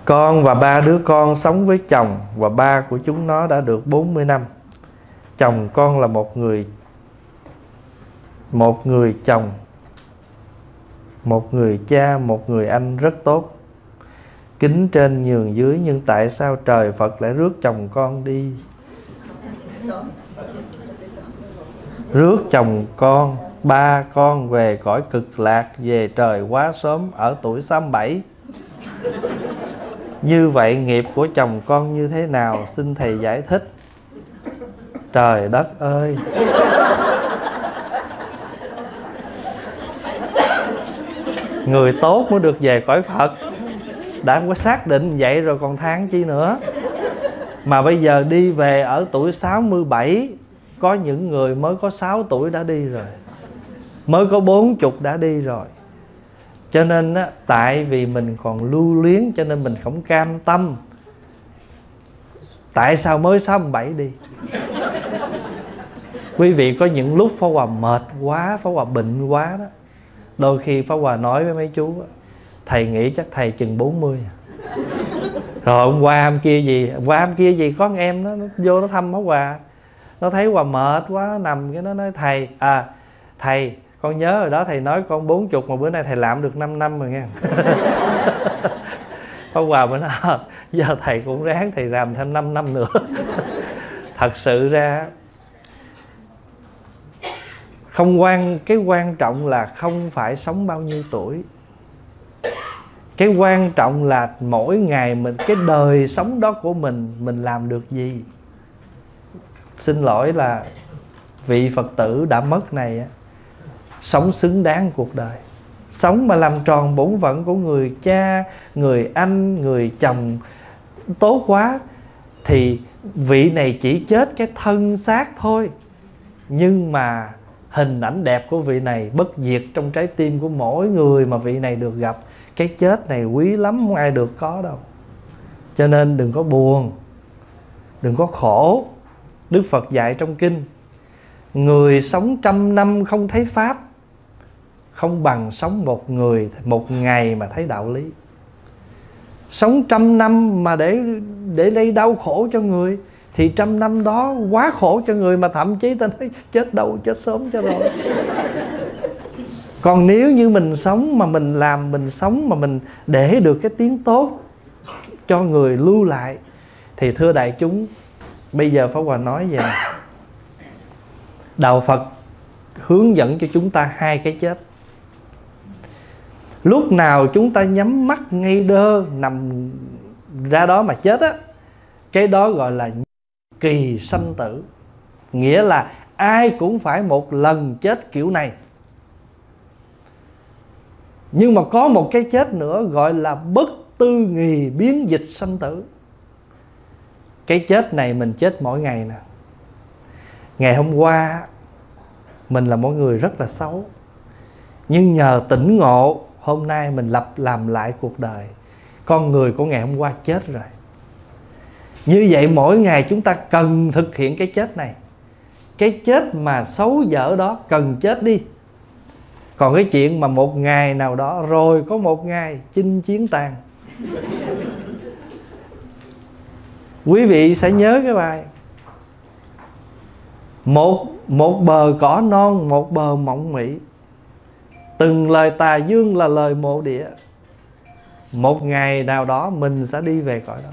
Con và 3 đứa con sống với chồng, và ba của chúng nó đã được 40 năm. Chồng con là một người chồng, một người cha, một người anh rất tốt, kính trên nhường dưới. Nhưng tại sao trời Phật lại rước chồng con đi? Rước chồng con, ba con về cõi cực lạc, về trời quá sớm, ở tuổi 67. Như vậy nghiệp của chồng con như thế nào? Xin thầy giải thích. Trời đất ơi! Người tốt mới được về cõi Phật. Đã có xác định vậy rồi còn than chi nữa. Mà bây giờ đi về ở tuổi 67. Có những người mới có 6 tuổi đã đi rồi, mới có 40 đã đi rồi. Cho nên á, tại vì mình còn lưu luyến cho nên mình không cam tâm. Tại sao mới 67 đi? Quý vị có những lúc Pháp Hòa mệt quá, Pháp Hòa bệnh quá đó, đôi khi Pháp Hòa nói với mấy chú, thầy nghĩ chắc thầy chừng 40. Rồi hôm qua hôm kia gì có con em nó vô nó thăm Pháp Hòa, nó thấy Hòa mệt quá, nó nằm cái nó nói thầy con nhớ rồi đó, thầy nói con 40 mà bữa nay thầy làm được 5 năm rồi nha. Pháp Hòa mới nói giờ thầy cũng ráng thầy làm thêm 5 năm nữa. Thật sự ra cái quan trọng là không phải sống bao nhiêu tuổi. Cái quan trọng là mỗi ngày mình, cái đời sống đó của mình làm được gì. Xin lỗi là vị Phật tử đã mất này, sống xứng đáng cuộc đời, sống mà làm tròn bổn phận của người cha, người anh, người chồng tốt quá, thì vị này chỉ chết cái thân xác thôi, nhưng mà hình ảnh đẹp của vị này bất diệt trong trái tim của mỗi người mà vị này được gặp. Cái chết này quý lắm, không ai được có đâu. Cho nên đừng có buồn, đừng có khổ. Đức Phật dạy trong kinh, người sống 100 năm không thấy Pháp, không bằng sống một ngày mà thấy đạo lý. Sống 100 năm mà để gây đau khổ cho người, thì 100 năm đó quá khổ cho người, mà thậm chí ta nói chết đâu, chết sớm cho rồi. Còn nếu như mình sống mà mình làm, mình sống mà mình để được cái tiếng tốt cho người lưu lại, thì thưa đại chúng, bây giờ Pháp Hòa nói về Đạo Phật hướng dẫn cho chúng ta hai cái chết. Lúc nào chúng ta nhắm mắt ngay đơ nằm ra đó mà chết á, cái đó gọi là kỳ sanh tử. Nghĩa là ai cũng phải một lần chết kiểu này. Nhưng mà có một cái chết nữa gọi là bất tư nghì biến dịch sanh tử. Cái chết này mình chết mỗi ngày nè. Ngày hôm qua mình là một người rất là xấu, nhưng nhờ tỉnh ngộ hôm nay mình làm lại cuộc đời. Con người của ngày hôm qua chết rồi. Như vậy mỗi ngày chúng ta cần thực hiện cái chết này. Cái chết mà xấu dở đó cần chết đi. Còn cái chuyện mà một ngày nào đó rồi có một ngày chinh chiến tàn. Quý vị sẽ nhớ cái bài Một bờ cỏ non, một bờ mộng mị, từng lời tà dương là lời mộ địa. Một ngày nào đó mình sẽ đi về cõi đó.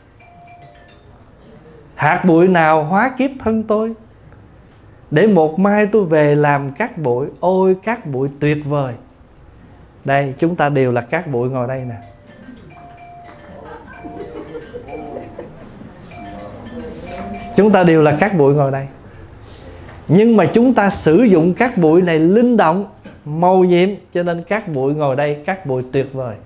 Hạt bụi nào hóa kiếp thân tôi, để một mai tôi về làm cát bụi. Ôi cát bụi tuyệt vời. Đây chúng ta đều là cát bụi ngồi đây nè. Chúng ta đều là cát bụi ngồi đây. Nhưng mà chúng ta sử dụng cát bụi này linh động, màu nhiệm, cho nên cát bụi ngồi đây, cát bụi tuyệt vời.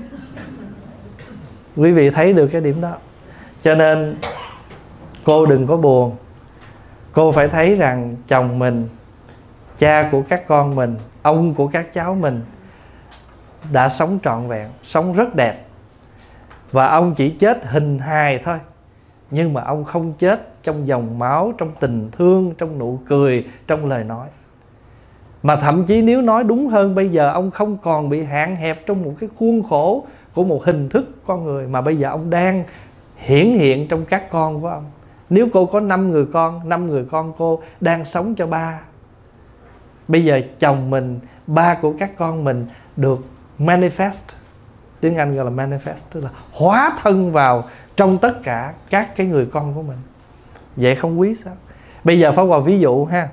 Quý vị thấy được cái điểm đó. Cho nên cô đừng có buồn. Cô phải thấy rằng chồng mình, cha của các con mình, ông của các cháu mình đã sống trọn vẹn, sống rất đẹp. Và ông chỉ chết hình hài thôi, nhưng mà ông không chết trong dòng máu, trong tình thương, trong nụ cười, trong lời nói. Mà thậm chí nếu nói đúng hơn, bây giờ ông không còn bị hạn hẹp trong một cái khuôn khổ của một hình thức con người mà bây giờ ông đang hiển hiện trong các con của ông. Nếu cô có 5 người con, 5 người con cô đang sống cho ba. Bây giờ chồng mình, ba của các con mình được manifest, tiếng Anh gọi là manifest, tức là hóa thân vào trong tất cả các cái người con của mình. Vậy không quý sao? Bây giờ Pháp Hòa ví dụ ha,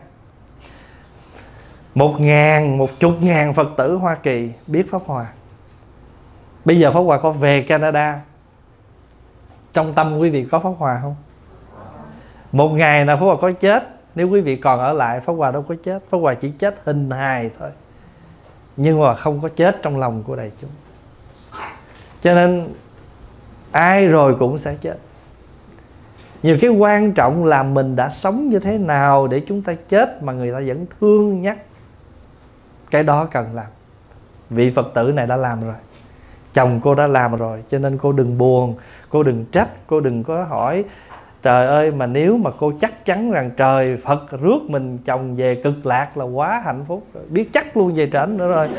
10.000 Phật tử Hoa Kỳ biết Pháp Hòa. Bây giờ Pháp Hòa có về Canada, trong tâm quý vị có Pháp Hòa không? Một ngày nào Pháp Hòa có chết, nếu quý vị còn ở lại, Pháp Hòa đâu có chết. Pháp Hòa chỉ chết hình hài thôi, nhưng mà không có chết trong lòng của đại chúng. Cho nên ai rồi cũng sẽ chết. Nhiều cái quan trọng là mình đã sống như thế nào để chúng ta chết mà người ta vẫn thương nhắc. Cái đó cần làm. Vị Phật tử này đã làm rồi, chồng cô đã làm rồi, cho nên cô đừng buồn, cô đừng trách, cô đừng có hỏi trời ơi, mà nếu mà cô chắc chắn rằng trời Phật rước mình chồng về cực lạc là quá hạnh phúc, biết chắc luôn về trển nữa rồi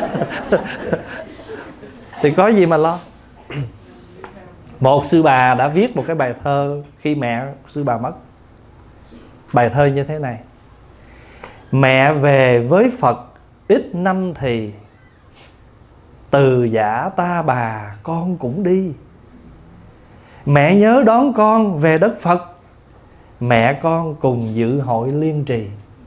thì có gì mà lo. Một sư bà đã viết một cái bài thơ khi mẹ sư bà mất. Bài thơ như thế này: mẹ về với Phật ít năm thì, từ giã ta bà con cũng đi. Mẹ nhớ đón con về đất Phật, mẹ con cùng dự hội liên trì.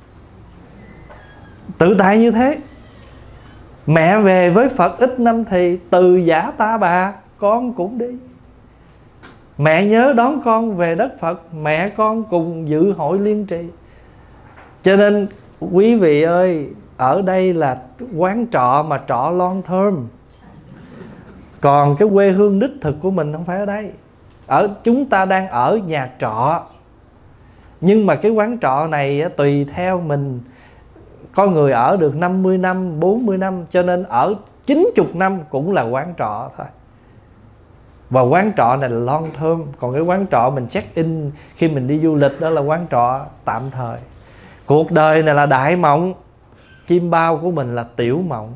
Tự tại như thế. Mẹ về với Phật ít năm thì, từ giã ta bà con cũng đi. Mẹ nhớ đón con về đất Phật, mẹ con cùng dự hội liên trì. Cho nên quý vị ơi, ở đây là quán trọ mà trọ long term. Còn cái quê hương đích thực của mình không phải ở đây. Chúng ta đang ở nhà trọ, nhưng mà cái quán trọ này tùy theo mình. Có người ở được 50 năm, 40 năm, cho nên ở 90 năm cũng là quán trọ thôi. Và quán trọ này là long term. Còn cái quán trọ mình check in khi mình đi du lịch, đó là quán trọ tạm thời. Cuộc đời này là đại mộng, chim bao của mình là tiểu mộng.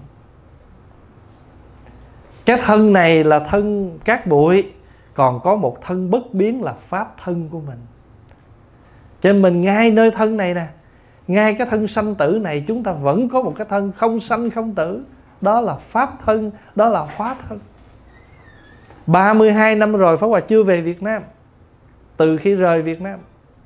Cái thân này là thân cát bụi, còn có một thân bất biến là pháp thân của mình. Cho nên mình ngay nơi thân này nè, ngay cái thân sanh tử này, chúng ta vẫn có một cái thân không sanh không tử. Đó là pháp thân, đó là hóa thân. 32 năm rồi Pháp Hòa chưa về Việt Nam. Từ khi rời Việt Nam,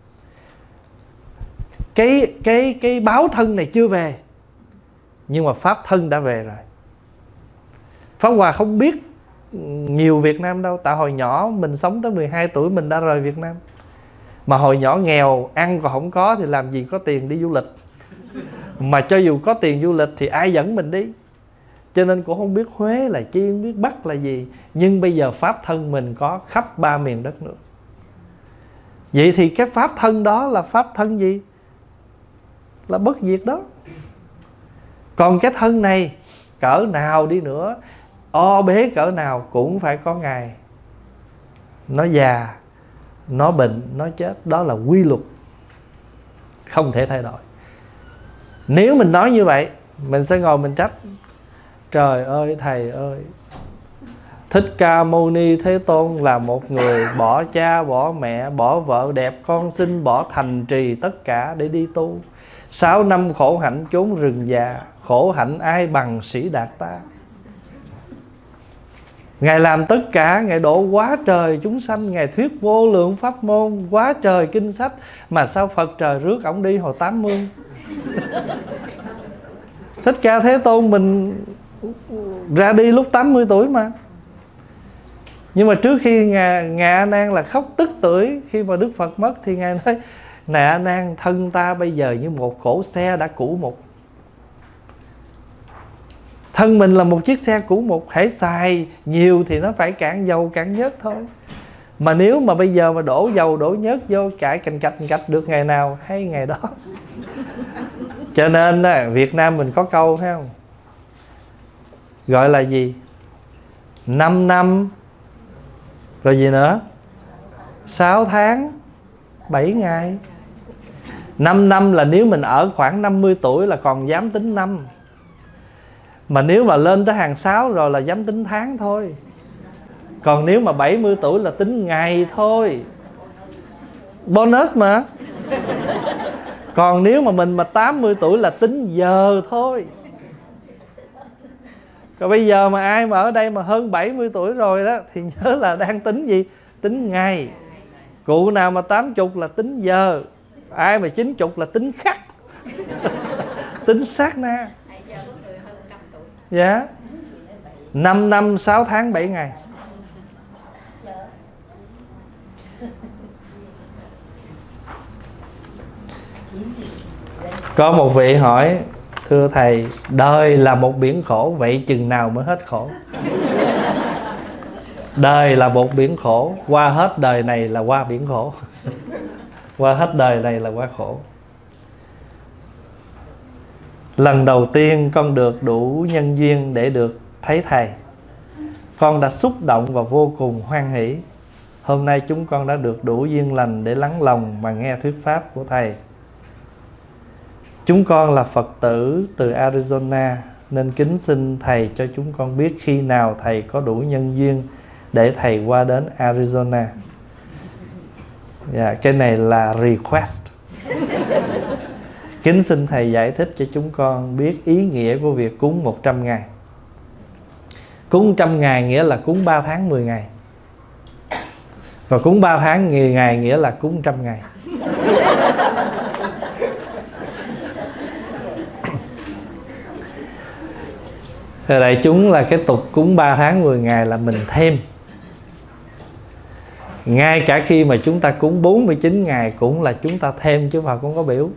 cái báo thân này chưa về, nhưng mà pháp thân đã về rồi. Pháp Hòa không biết nhiều Việt Nam đâu. Tại hồi nhỏ mình sống tới 12 tuổi mình đã rời Việt Nam. Mà hồi nhỏ nghèo, ăn còn không có thì làm gì có tiền đi du lịch. Mà cho dù có tiền du lịch thì ai dẫn mình đi. Cho nên cũng không biết Huế là chi, không biết Bắc là gì. Nhưng bây giờ pháp thân mình có khắp 3 miền đất nước. Vậy thì cái pháp thân đó là pháp thân gì? Là bất diệt đó. Còn cái thân này cỡ nào đi nữa, o bế cỡ nào cũng phải có ngày nó già, nó bệnh, nó chết. Đó là quy luật, không thể thay đổi. Nếu mình nói như vậy, mình sẽ ngồi mình trách: trời ơi thầy ơi, Thích Ca Mâu Ni Thế Tôn là một người bỏ cha, bỏ mẹ, bỏ vợ đẹp con xinh, bỏ thành trì tất cả để đi tu. 6 năm khổ hạnh chốn rừng già, khổ hạnh ai bằng Sĩ Đạt ta. Ngài làm tất cả, Ngài độ quá trời chúng sanh, Ngài thuyết vô lượng pháp môn, quá trời kinh sách. Mà sao Phật trời rước ổng đi hồi 80? Thích Ca Thế Tôn mình ra đi lúc 80 tuổi mà. Nhưng mà trước khi Ngài A Nan là khóc tức tưởi khi mà Đức Phật mất, thì Ngài nói: này A Nan, thân ta bây giờ như một cỗ xe đã cũ mục. Thân mình là một chiếc xe cũ mục, hãy xài nhiều thì nó phải cạn dầu cạn nhớt thôi. Mà nếu mà bây giờ mà đổ dầu đổ nhớt vô cải cành cạch được ngày nào hay ngày đó. Cho nên Việt Nam mình có câu thấy không, gọi là gì? 5 năm rồi gì nữa, 6 tháng 7 ngày. 5 năm là nếu mình ở khoảng 50 tuổi là còn dám tính năm. Mà nếu mà lên tới hàng 6 rồi là dám tính tháng thôi. Còn nếu mà 70 tuổi là tính ngày thôi, bonus mà. Còn nếu mà mình mà 80 tuổi là tính giờ thôi. Còn bây giờ mà ai mà ở đây mà hơn 70 tuổi rồi đó thì nhớ là đang tính gì? Tính ngày. Cụ nào mà 80 là tính giờ, ai mà 90 là tính khắc. Tính sát na. Dạ. 5 năm 6 tháng 7 ngày. Có một vị hỏi: thưa thầy, đời là một biển khổ, vậy chừng nào mới hết khổ? Đời là một biển khổ, qua hết đời này là qua biển khổ. Qua hết đời này là qua khổ. Lần đầu tiên con được đủ nhân duyên để được thấy thầy, con đã xúc động và vô cùng hoan hỷ. Hôm nay chúng con đã được đủ duyên lành để lắng lòng mà nghe thuyết pháp của thầy. Chúng con là Phật tử từ Arizona, nên kính xin thầy cho chúng con biết khi nào thầy có đủ nhân duyên để thầy qua đến Arizona. Dạ, cái này là request. Kính xin thầy giải thích cho chúng con biết ý nghĩa của việc cúng 100 ngày. Cúng 100 ngày nghĩa là cúng 3 tháng 10 ngày. Và cúng 3 tháng 10 ngày nghĩa là cúng 100 ngày. Rồi đại chúng là cái tục cúng 3 tháng 10 ngày là mình thêm. Ngay cả khi mà chúng ta cúng 49 ngày cũng là chúng ta thêm, chứ Phật không có biểu.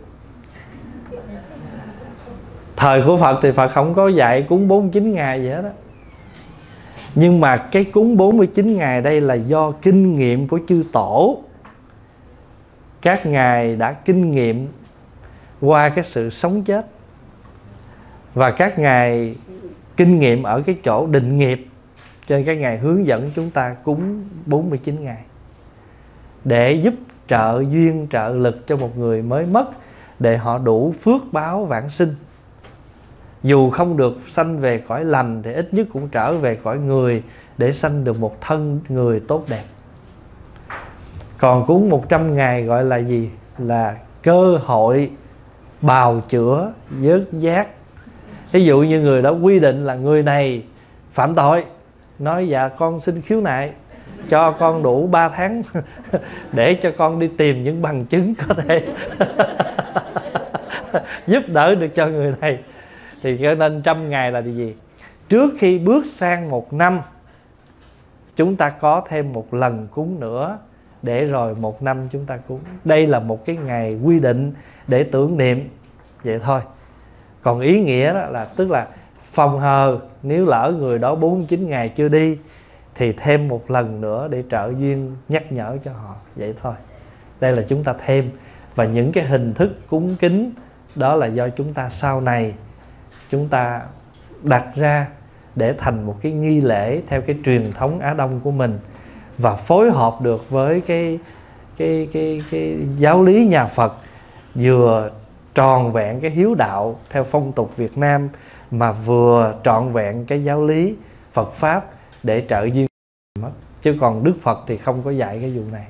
Thời của Phật thì Phật không có dạy cúng 49 ngày gì hết đó. Nhưng mà cái cúng 49 ngày đây là do kinh nghiệm của chư tổ. Các ngài đã kinh nghiệm qua cái sự sống chết, và các ngài kinh nghiệm ở cái chỗ định nghiệp, cho nên các ngài hướng dẫn chúng ta cúng 49 ngày để giúp trợ duyên trợ lực cho một người mới mất, để họ đủ phước báo vãng sinh. Dù không được sanh về cõi lành thì ít nhất cũng trở về cõi người để sanh được một thân người tốt đẹp. Còn cúng 100 ngày gọi là gì? Là cơ hội bào chữa vớt giác. Ví dụ như người đó quy định là người này phạm tội, nói dạ con xin khiếu nại, cho con đủ 3 tháng để cho con đi tìm những bằng chứng có thể giúp đỡ được cho người này. Thì cho nên 100 ngày là gì? Trước khi bước sang 1 năm, chúng ta có thêm một lần cúng nữa, để rồi 1 năm chúng ta cúng. Đây là một cái ngày quy định để tưởng niệm vậy thôi. Còn ý nghĩa đó là tức là phòng hờ, nếu lỡ người đó 49 ngày chưa đi thì thêm một lần nữa để trợ duyên nhắc nhở cho họ, vậy thôi. Đây là chúng ta thêm. Và những cái hình thức cúng kính đó là do chúng ta sau này chúng ta đặt ra để thành một cái nghi lễ theo cái truyền thống Á Đông của mình, và phối hợp được với cái giáo lý nhà Phật, vừa tròn vẹn cái hiếu đạo theo phong tục Việt Nam, mà vừa trọn vẹn cái giáo lý Phật Pháp để trợ duyên mất. Chứ còn Đức Phật thì không có dạy cái vụ này.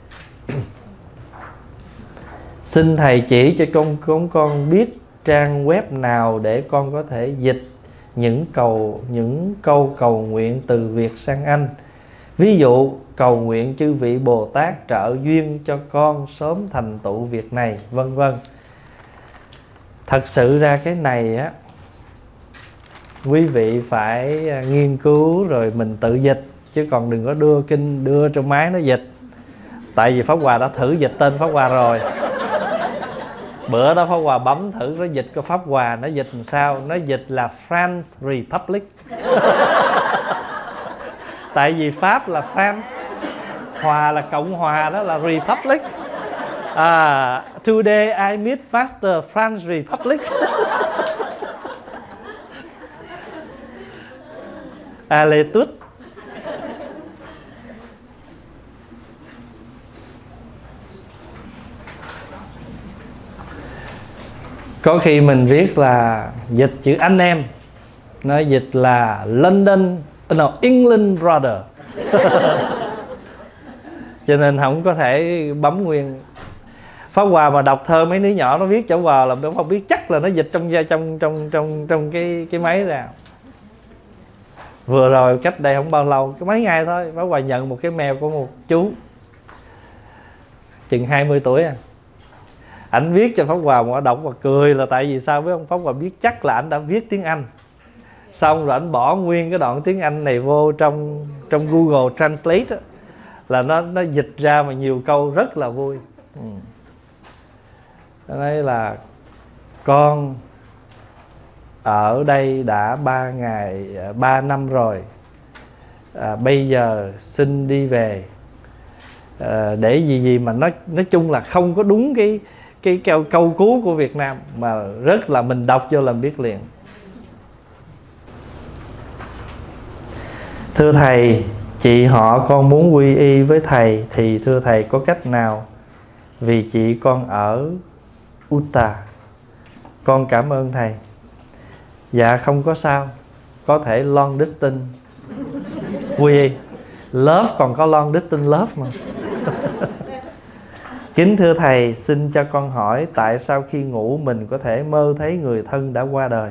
Xin thầy chỉ cho con biết trang web nào để con có thể dịch những câu cầu nguyện từ Việt sang Anh. Ví dụ cầu nguyện chư vị Bồ Tát trợ duyên cho con sớm thành tựu việc này, vân vân. Thật sự ra cái này á, quý vị phải nghiên cứu rồi mình tự dịch, chứ còn đừng có đưa kinh đưa cho máy nó dịch. Tại vì Pháp Hòa đã thử dịch tên Pháp Hòa rồi. Bữa đó Pháp Hòa bấm thử nó dịch của Pháp Hòa, nó dịch làm sao? Nó dịch là France Republic. Tại vì Pháp là France, Hòa là Cộng Hòa, đó là Republic. Today I meet Master France Republic. Lê Tút. Có khi mình viết là dịch chữ anh em, nó dịch là England brother. Cho nên không có thể bấm nguyên. Pháp Hòa mà đọc thơ mấy đứa nhỏ nó viết chữ Hòa là nó không biết chắc là nó dịch trong cái máy ra. Vừa rồi cách đây không bao lâu, cái mấy ngày thôi, Pháp Hòa nhận một cái mail của một chú chừng 20 tuổi à. Ảnh viết cho Pháp Hòa mà đọc và cười là tại vì sao biết không? Pháp Hòa biết chắc là ảnh đã viết tiếng Anh, xong rồi ảnh bỏ nguyên cái đoạn tiếng Anh này vô trong Google Translate á, là nó dịch ra mà nhiều câu rất là vui. Đây là con ở đây đã 3 năm rồi, bây giờ xin đi về. Để gì mà nói chung là không có đúng cái câu cú của Việt Nam, mà rất là mình đọc vô làm biết liền. Thưa thầy, chị họ con muốn quy y với thầy thì thưa thầy có cách nào? Vì chị con ở Utah. Con cảm ơn thầy. Dạ không có sao, có thể long distance quy y. Love còn có long distance love mà. Kính thưa thầy, xin cho con hỏi tại sao khi ngủ mình có thể mơ thấy người thân đã qua đời?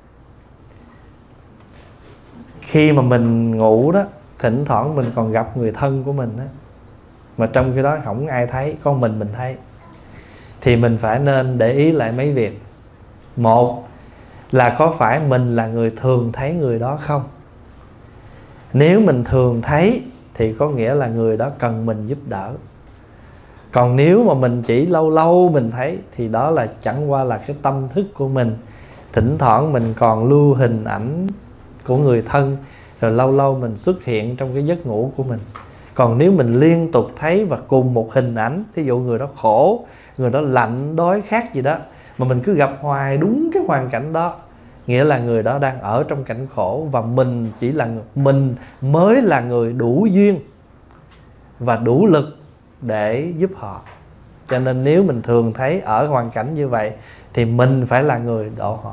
Khi mà mình ngủ đó, thỉnh thoảng mình còn gặp người thân của mình đó, mà trong khi đó không ai thấy, con mình thấy. Thì mình phải nên để ý lại mấy việc. Một là có phải mình là người thường thấy người đó không? Nếu mình thường thấy thì có nghĩa là người đó cần mình giúp đỡ. Còn nếu mà mình chỉ lâu lâu mình thấy thì đó là chẳng qua là cái tâm thức của mình. Thỉnh thoảng mình còn lưu hình ảnh của người thân, rồi lâu lâu mình xuất hiện trong cái giấc ngủ của mình. Còn nếu mình liên tục thấy và cùng một hình ảnh, thí dụ người đó khổ, người đó lạnh, đói khát gì đó, mà mình cứ gặp hoài đúng cái hoàn cảnh đó, nghĩa là người đó đang ở trong cảnh khổ, và mình mới là người đủ duyên và đủ lực để giúp họ. Cho nên nếu mình thường thấy ở hoàn cảnh như vậy thì mình phải là người độ họ.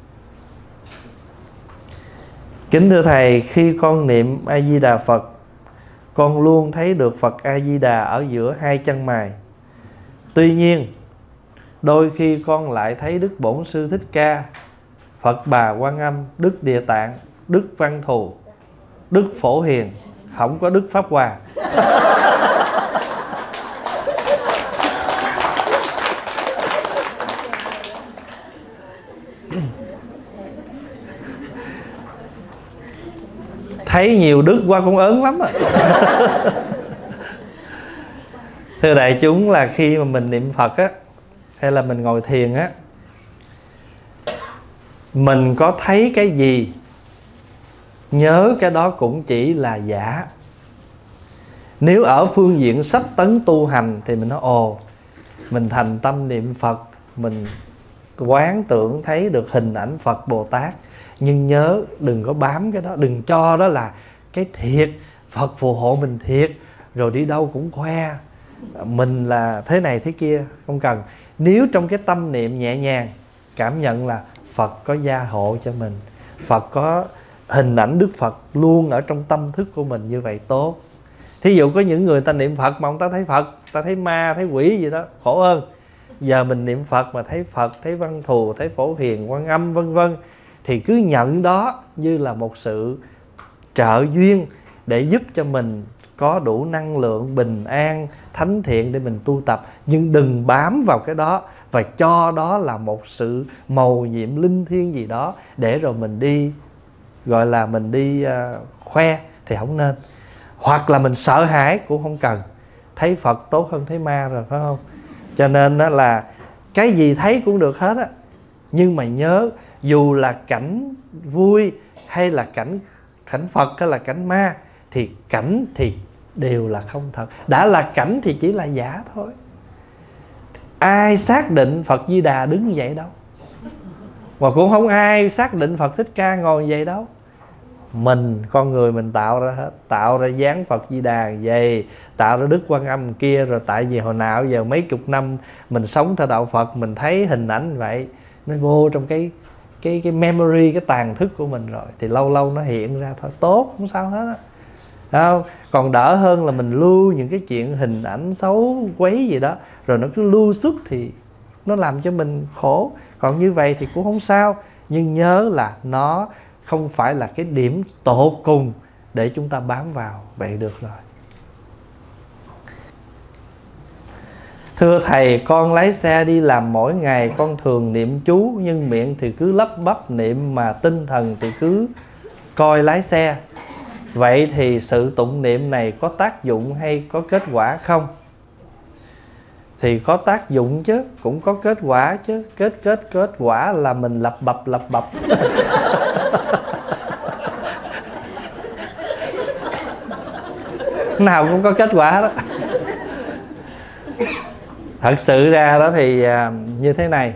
Kính thưa thầy, khi con niệm A Di Đà Phật, con luôn thấy được Phật A Di Đà ở giữa hai chân mày. Tuy nhiên đôi khi con lại thấy Đức Bổn Sư Thích Ca, Phật Bà Quan Âm, Đức Địa Tạng, Đức Văn Thù, Đức Phổ Hiền, không có Đức Pháp Hòa. Thấy nhiều đức qua cũng ớn lắm à. Thưa đại chúng, là khi mà mình niệm Phật á, hay là mình ngồi thiền á, mình có thấy cái gì, nhớ cái đó cũng chỉ là giả. Nếu ở phương diện sách tấn tu hành thì mình nói ồ, mình thành tâm niệm Phật, mình quán tưởng thấy được hình ảnh Phật Bồ Tát. Nhưng nhớ đừng có bám cái đó, đừng cho đó là cái thiệt, Phật phù hộ mình thiệt, rồi đi đâu cũng khoe mình là thế này thế kia. Không cần. Nếu trong cái tâm niệm nhẹ nhàng, cảm nhận là Phật có gia hộ cho mình, Phật có hình ảnh Đức Phật luôn ở trong tâm thức của mình, như vậy tốt. Thí dụ có những người ta niệm Phật mà ông ta thấy Phật, ta thấy ma, thấy quỷ gì đó, khổ hơn. Giờ mình niệm Phật mà thấy Phật, thấy Văn Thù, thấy Phổ Hiền, Quan Âm vân vân, thì cứ nhận đó như là một sự trợ duyên để giúp cho mình có đủ năng lượng bình an, thánh thiện để mình tu tập. Nhưng đừng bám vào cái đó và cho đó là một sự mầu nhiệm linh thiêng gì đó để rồi mình đi, gọi là mình đi khoe thì không nên. Hoặc là mình sợ hãi cũng không cần. Thấy Phật tốt hơn thấy ma rồi, phải không? Cho nên đó là cái gì thấy cũng được hết á. Nhưng mà nhớ, dù là cảnh vui hay là cảnh Phật hay là cảnh ma, thì cảnh thì đều là không thật. Đã là cảnh thì chỉ là giả thôi. Ai xác định Phật Di Đà đứng vậy đâu, mà cũng không ai xác định Phật Thích Ca ngồi vậy đâu. Mình, con người mình tạo ra hết. Tạo ra dáng Phật Di Đà vậy, tạo ra Đức Quan Âm kia. Rồi tại vì hồi nào giờ mấy chục năm mình sống theo đạo Phật, mình thấy hình ảnh vậy, nó vô trong cái memory, cái tàn thức của mình rồi, thì lâu lâu nó hiện ra thôi, tốt, không sao hết á. không? Còn đỡ hơn là mình lưu những cái chuyện hình ảnh xấu quấy gì đó, rồi nó cứ lưu xuất thì nó làm cho mình khổ. Còn như vậy thì cũng không sao. Nhưng nhớ là nó không phải là cái điểm tột cùng để chúng ta bám vào. Vậy được rồi. Thưa Thầy, con lái xe đi làm mỗi ngày, con thường niệm chú, nhưng miệng thì cứ lắp bắp niệm, mà tinh thần thì cứ coi lái xe. Vậy thì sự tụng niệm này có tác dụng hay có kết quả không? Thì có tác dụng chứ, cũng có kết quả chứ. Kết quả là mình lập bập nào cũng có kết quả đó. Thật sự ra đó thì như thế này.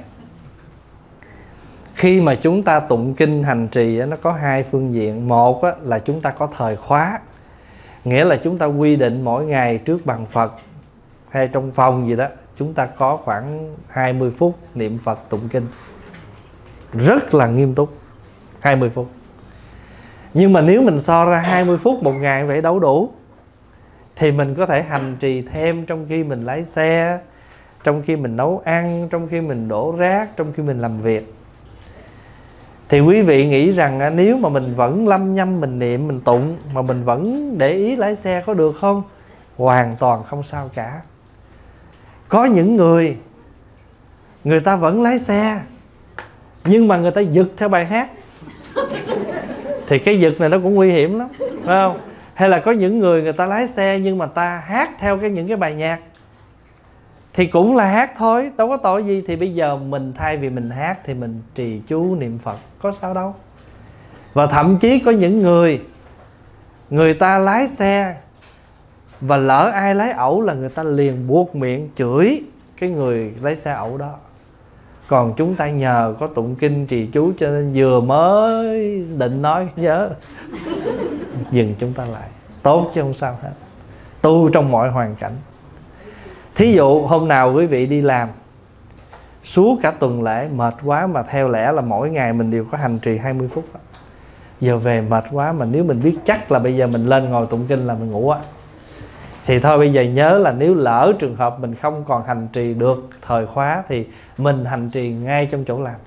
Khi mà chúng ta tụng kinh hành trì nó có hai phương diện. Một là chúng ta có thời khóa, nghĩa là chúng ta quy định mỗi ngày trước bàn Phật hay trong phòng gì đó, chúng ta có khoảng 20 phút niệm Phật tụng kinh. Rất là nghiêm túc, 20 phút. Nhưng mà nếu mình so ra 20 phút một ngày vậy đâu đủ, thì mình có thể hành trì thêm trong khi mình lái xe, trong khi mình nấu ăn, trong khi mình đổ rác, trong khi mình làm việc. Thì quý vị nghĩ rằng nếu mà mình vẫn lâm nhâm mình niệm, mình tụng, mà mình vẫn để ý lái xe có được không? Hoàn toàn không sao cả. Có những người ta vẫn lái xe, nhưng mà người ta giật theo bài hát, thì cái giật này nó cũng nguy hiểm lắm, phải không? Hay là có những người ta lái xe nhưng mà ta hát theo những cái bài nhạc, thì cũng là hát thôi, đâu có tội gì. Thì bây giờ mình thay vì mình hát thì mình trì chú niệm Phật, có sao đâu. Và thậm chí có những người ta lái xe và lỡ ai lái ẩu là người ta liền buộc miệng chửi cái người lái xe ẩu đó. Còn chúng ta nhờ có tụng kinh trì chú cho nên vừa mới định nói nhớ dừng chúng ta lại. Tốt chứ không sao hết. Tu trong mọi hoàn cảnh. Thí dụ hôm nào quý vị đi làm suốt cả tuần lễ mệt quá, mà theo lẽ là mỗi ngày mình đều có hành trì 20 phút. Giờ về mệt quá, mà nếu mình biết chắc là bây giờ mình lên ngồi tụng kinh là mình ngủ á, thì thôi bây giờ nhớ là nếu lỡ trường hợp mình không còn hành trì được thời khóa thì mình hành trì ngay trong chỗ làm.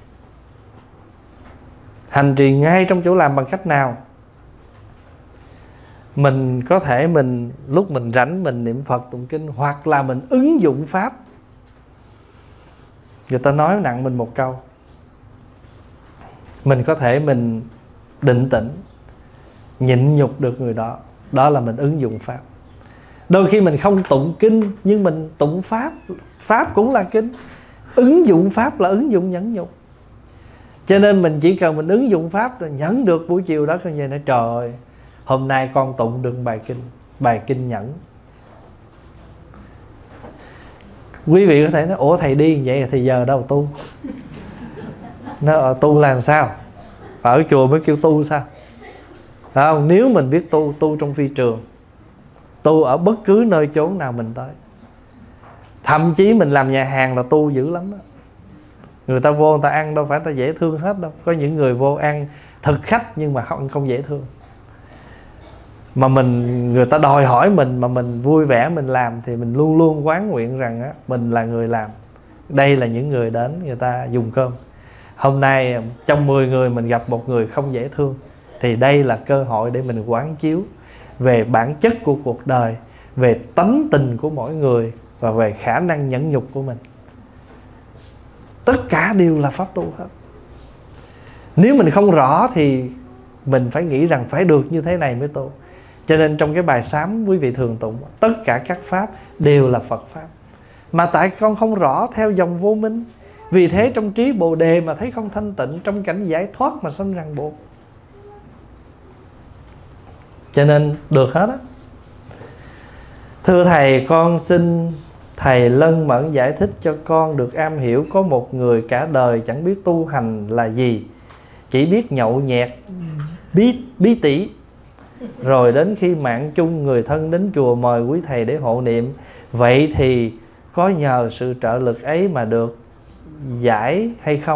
Hành trì ngay trong chỗ làm bằng cách nào? Mình có thể lúc mình rảnh mình niệm Phật tụng kinh, hoặc là mình ứng dụng pháp. Người ta nói nặng mình một câu, mình có thể mình định tĩnh, nhịn nhục được người đó. Đó là mình ứng dụng pháp. Đôi khi mình không tụng kinh nhưng mình tụng pháp. Pháp cũng là kinh. Ứng dụng pháp là ứng dụng nhẫn nhục. Cho nên mình chỉ cần mình ứng dụng pháp rồi nhẫn được. Buổi chiều đó con về nói trời ơi, hôm nay con tụng được bài kinh nhẫn. Quý vị có thể nói ủa thầy đi vậy thì giờ đâu tu? Nó tu làm sao? Ở chùa mới kêu tu sao? Phải không? Nếu mình biết tu trong phi trường, tu ở bất cứ nơi chốn nào mình tới. Thậm chí mình làm nhà hàng là tu dữ lắm đó. Người ta vô người ta ăn đâu phải người ta dễ thương hết đâu. Có những người vô ăn thực khách nhưng mà không dễ thương. Mà người ta đòi hỏi mình mà mình vui vẻ mình làm, thì mình luôn luôn quán nguyện rằng mình là người làm. Đây là những người đến người ta dùng cơm. Hôm nay trong 10 người mình gặp một người không dễ thương, thì đây là cơ hội để mình quán chiếu về bản chất của cuộc đời, về tánh tình của mỗi người và về khả năng nhẫn nhục của mình. Tất cả đều là pháp tu hết. Nếu mình không rõ thì mình phải nghĩ rằng phải được như thế này mới tu. Cho nên trong cái bài sám quý vị thường tụng tất cả các pháp đều là Phật pháp. Mà tại con không rõ theo dòng vô minh, vì thế trong trí Bồ Đề mà thấy không thanh tịnh, trong cảnh giải thoát mà sanh ràng buộc. Cho nên được hết á. Thưa Thầy, con xin Thầy lân mẫn giải thích cho con được am hiểu. Có một người cả đời chẳng biết tu hành là gì, chỉ biết nhậu nhẹt, bí tỉ. Rồi đến khi mạng chung người thân đến chùa mời quý Thầy để hộ niệm. Vậy thì có nhờ sự trợ lực ấy mà được giải hay không?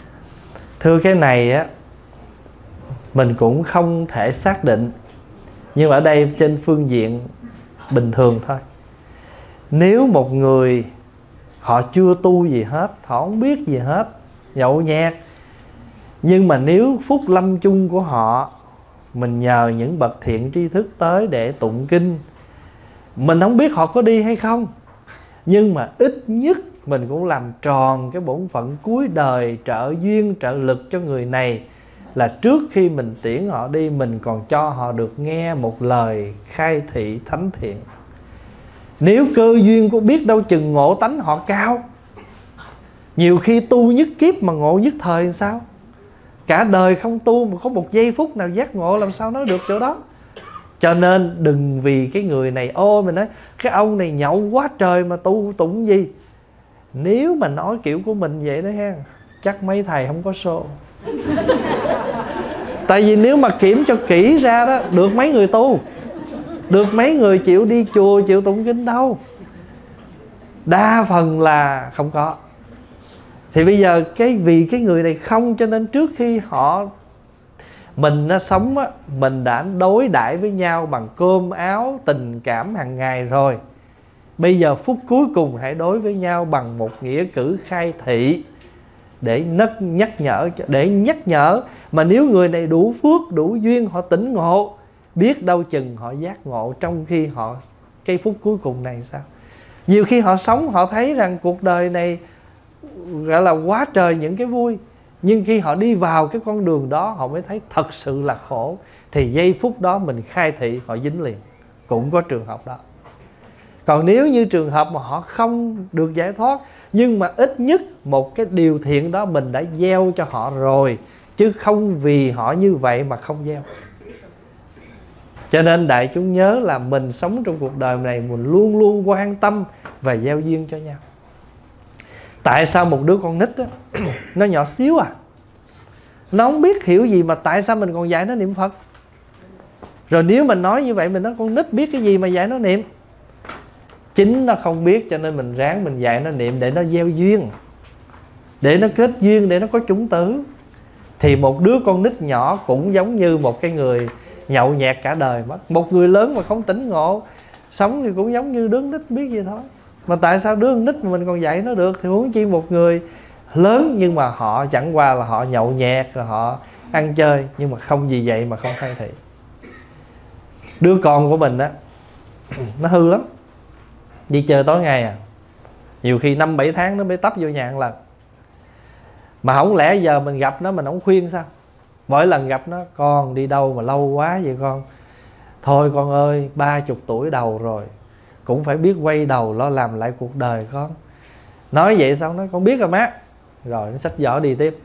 Thưa cái này á, mình cũng không thể xác định. Nhưng ở đây trên phương diện bình thường thôi. Nếu một người họ chưa tu gì hết, họ không biết gì hết, nhậu nhẹt, nhưng mà nếu phút lâm chung của họ mình nhờ những bậc thiện tri thức tới để tụng kinh, mình không biết họ có đi hay không, nhưng mà ít nhất mình cũng làm tròn cái bổn phận cuối đời trợ duyên trợ lực cho người này, là trước khi mình tiễn họ đi, mình còn cho họ được nghe một lời khai thị thánh thiện. Nếu cơ duyên có biết đâu chừng ngộ tánh họ cao. Nhiều khi tu nhất kiếp mà ngộ nhất thời thì sao? Cả đời không tu mà có một giây phút nào giác ngộ, làm sao nói được chỗ đó. Cho nên đừng vì cái người này, ô mình nói cái ông này nhậu quá trời mà tu tụng gì. Nếu mà nói kiểu của mình vậy đó ha, chắc mấy thầy không có show. Tại vì nếu mà kiểm cho kỹ ra đó, được mấy người tu, được mấy người chịu đi chùa, chịu tụng kinh đâu. Đa phần là không có. Thì bây giờ vì cái người này không, cho nên trước khi mình sống á, mình đã đối đãi với nhau bằng cơm áo tình cảm hàng ngày rồi. Bây giờ phút cuối cùng hãy đối với nhau bằng một nghĩa cử khai thị để nhắc nhở. Mà nếu người này đủ phước, đủ duyên, họ tỉnh ngộ, biết đâu chừng họ giác ngộ trong khi họ cái phút cuối cùng này sao. Nhiều khi họ sống, họ thấy rằng cuộc đời này gọi là quá trời những cái vui, nhưng khi họ đi vào cái con đường đó, họ mới thấy thật sự là khổ. Thì giây phút đó mình khai thị, họ dính liền. Cũng có trường hợp đó. Còn nếu như trường hợp mà họ không được giải thoát, nhưng mà ít nhất một cái điều thiện đó mình đã gieo cho họ rồi, chứ không vì họ như vậy mà không gieo. Cho nên đại chúng nhớ là mình sống trong cuộc đời này, mình luôn luôn quan tâm và gieo duyên cho nhau. Tại sao một đứa con nít đó, nó nhỏ xíu à, nó không biết hiểu gì mà tại sao mình còn dạy nó niệm Phật? Rồi nếu mình nói như vậy, mình nói con nít biết cái gì mà dạy nó niệm? Chính nó không biết, cho nên mình ráng mình dạy nó niệm để nó gieo duyên, để nó kết duyên, để nó có chủng tử. Thì một đứa con nít nhỏ cũng giống như một cái người nhậu nhẹt cả đời mất. Một người lớn mà không tỉnh ngộ sống thì cũng giống như đứa nít biết gì thôi. Mà tại sao đứa nít mà mình còn dạy nó được, thì huống chi một người lớn nhưng mà họ chẳng qua là họ nhậu nhẹt rồi họ ăn chơi, nhưng mà không vì vậy mà không khai thị. Đứa con của mình á, nó hư lắm, đi chơi tối ngày à, nhiều khi 5-7 tháng nó mới tấp vô nhà một lần. Mà không lẽ giờ mình gặp nó mình không khuyên sao? Mỗi lần gặp nó, con đi đâu mà lâu quá vậy con? Thôi con ơi, 30 tuổi đầu rồi, cũng phải biết quay đầu lo làm lại cuộc đời con. Nói vậy xong nó, con biết rồi má. Rồi nó xách giỏ đi tiếp.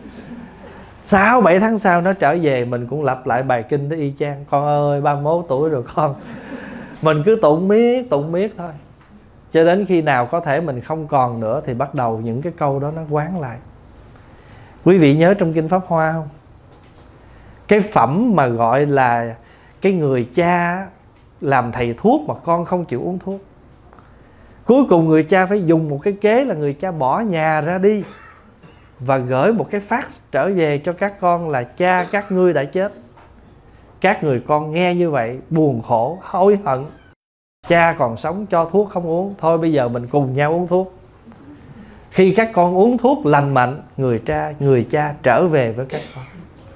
6-7 tháng sau nó trở về, mình cũng lặp lại bài kinh đó y chang. Con ơi, 31 tuổi rồi con. Mình cứ tụng miết thôi. Cho đến khi nào có thể mình không còn nữa thì bắt đầu những cái câu đó nó quán lại. Quý vị nhớ trong Kinh Pháp Hoa không? Cái phẩm mà gọi là cái người cha làm thầy thuốc mà con không chịu uống thuốc. Cuối cùng người cha phải dùng một cái kế là người cha bỏ nhà ra đi và gửi một cái fax trở về cho các con là cha các ngươi đã chết. Các người con nghe như vậy buồn khổ, hối hận. Cha còn sống cho thuốc không uống, thôi bây giờ mình cùng nhau uống thuốc. Khi các con uống thuốc lành mạnh, người cha trở về với các con.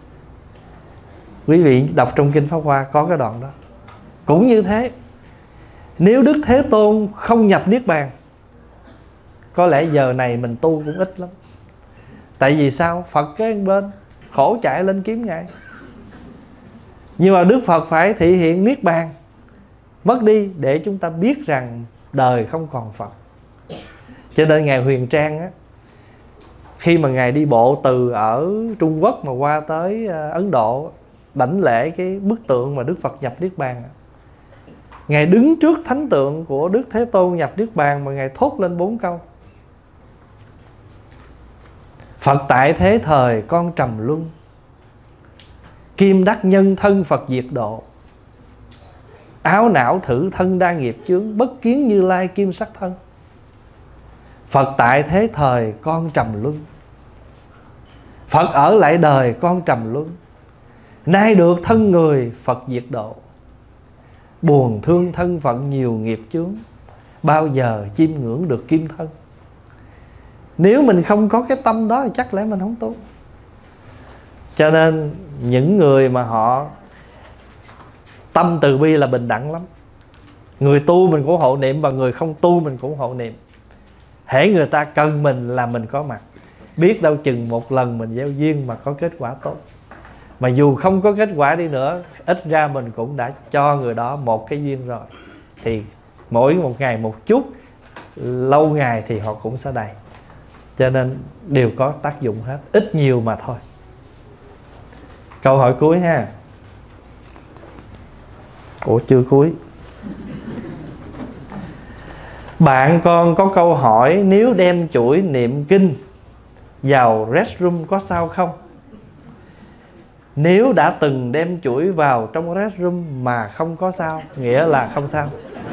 Quý vị đọc trong Kinh Pháp Hoa có cái đoạn đó. Cũng như thế, nếu Đức Thế Tôn không nhập Niết Bàn, có lẽ giờ này mình tu cũng ít lắm. Tại vì sao? Phật kế bên, khổ chạy lên kiếm Ngài. Nhưng mà Đức Phật phải thị hiện Niết Bàn mất đi để chúng ta biết rằng đời không còn Phật. Cho nên Ngài Huyền Trang á, khi mà Ngài đi bộ từ ở Trung Quốc mà qua tới Ấn Độ đảnh lễ cái bức tượng mà Đức Phật nhập Niết Bàn, Ngài đứng trước thánh tượng của Đức Thế Tôn nhập Niết Bàn mà Ngài thốt lên 4 câu. Phật tại thế thời con trầm luân, kim đắc nhân thân Phật diệt độ, áo não thử thân đa nghiệp chướng, bất kiến Như Lai kim sắc thân. Phật tại thế thời con trầm luân, Phật ở lại đời con trầm luân, nay được thân người Phật diệt độ. buồn thương thân phận nhiều nghiệp chướng, bao giờ chiêm ngưỡng được kim thân. Nếu mình không có cái tâm đó thì chắc lẽ mình không tu. Cho nên những người mà họ tâm từ bi là bình đẳng lắm. Người tu mình cũng hộ niệm, và người không tu mình cũng hộ niệm. Hễ người ta cần mình là mình có mặt. Biết đâu chừng một lần mình gieo duyên mà có kết quả tốt. Mà dù không có kết quả đi nữa, ít ra mình cũng đã cho người đó một cái duyên rồi. Thì mỗi một ngày một chút, lâu ngày thì họ cũng sẽ đầy. Cho nên đều có tác dụng hết, ít nhiều mà thôi. Câu hỏi cuối ha. Ủa chưa cuối. Bạn con có câu hỏi, nếu đem chuỗi niệm kinh vào restroom có sao không? Nếu đã từng đem chuỗi vào trong restroom mà không có sao, nghĩa là không sao.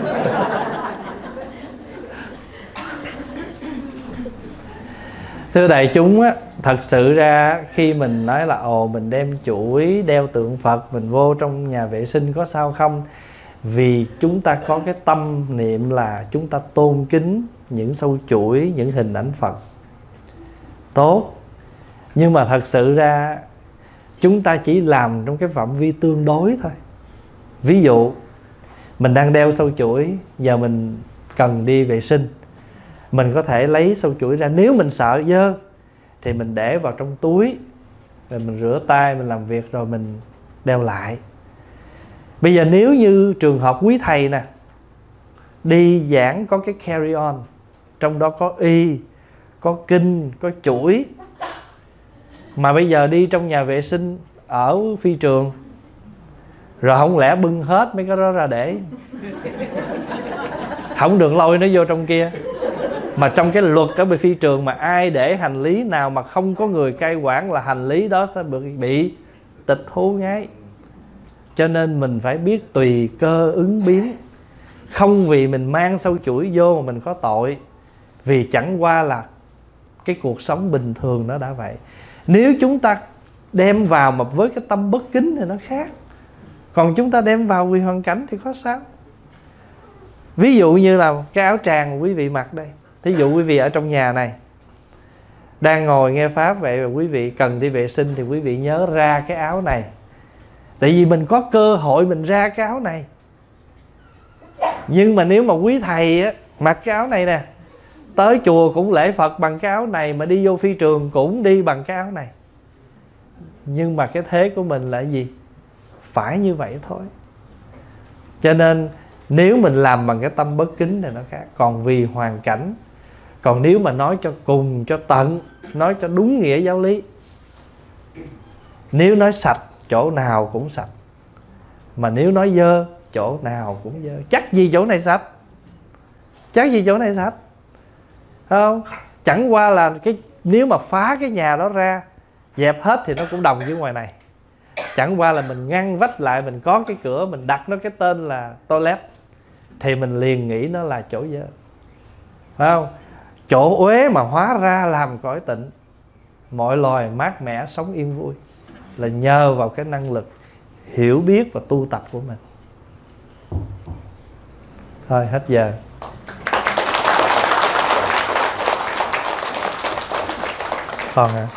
Thưa đại chúng á, thật sự ra khi mình nói là mình đem chuỗi đeo tượng Phật mình vô trong nhà vệ sinh có sao không? Vì chúng ta có cái tâm niệm là chúng ta tôn kính những sâu chuỗi, những hình ảnh Phật tốt. Nhưng mà thật sự ra chúng ta chỉ làm trong cái phạm vi tương đối thôi. Ví dụ mình đang đeo sâu chuỗi, giờ mình cần đi vệ sinh, mình có thể lấy sâu chuỗi ra. Nếu mình sợ dơ thì mình để vào trong túi, rồi mình rửa tay, mình làm việc rồi mình đeo lại. Bây giờ nếu như trường hợp quý thầy nè, đi giảng có cái carry on, trong đó có y, có kinh, có chuỗi, mà bây giờ đi trong nhà vệ sinh ở phi trường, rồi không lẽ bưng hết mấy cái đó ra để, không được lôi nó vô trong kia. Mà trong cái luật ở bên phi trường mà ai để hành lý nào mà không có người cai quản là hành lý đó sẽ bị tịch thu ngay. Cho nên mình phải biết tùy cơ ứng biến. Không vì mình mang sâu chuỗi vô mà mình có tội. Vì chẳng qua là cái cuộc sống bình thường nó đã vậy. Nếu chúng ta đem vào mà với cái tâm bất kính thì nó khác. Còn chúng ta đem vào vì hoàn cảnh thì có sao. Ví dụ như là cái áo tràng quý vị mặc đây. Thí dụ quý vị ở trong nhà này đang ngồi nghe Pháp vậy, và quý vị cần đi vệ sinh thì quý vị nhớ ra cái áo này. Tại vì mình có cơ hội mình ra cái áo này. Nhưng mà nếu mà quý thầy á, mặc cái áo này nè, tới chùa cũng lễ Phật bằng cái áo này, mà đi vô phi trường cũng đi bằng cái áo này. Nhưng mà cái thế của mình là gì? Phải như vậy thôi. Cho nên nếu mình làm bằng cái tâm bất kính thì nó khác. Còn vì hoàn cảnh. Còn nếu mà nói cho cùng, cho tận, nói cho đúng nghĩa giáo lý, nếu nói sạch chỗ nào cũng sạch, mà nếu nói dơ chỗ nào cũng dơ. Chắc gì chỗ này sạch? Chắc gì chỗ này sạch? Không? Chẳng qua là cái nếu mà phá cái nhà đó ra, dẹp hết thì nó cũng đồng với ngoài này. Chẳng qua là mình ngăn vách lại, mình có cái cửa, mình đặt nó cái tên là toilet, thì mình liền nghĩ nó là chỗ dơ. Phải không? Chỗ uế mà hóa ra làm cõi tịnh, mọi loài mát mẻ sống yên vui, là nhờ vào cái năng lực hiểu biết và tu tập của mình. Thôi hết giờ. Còn hả?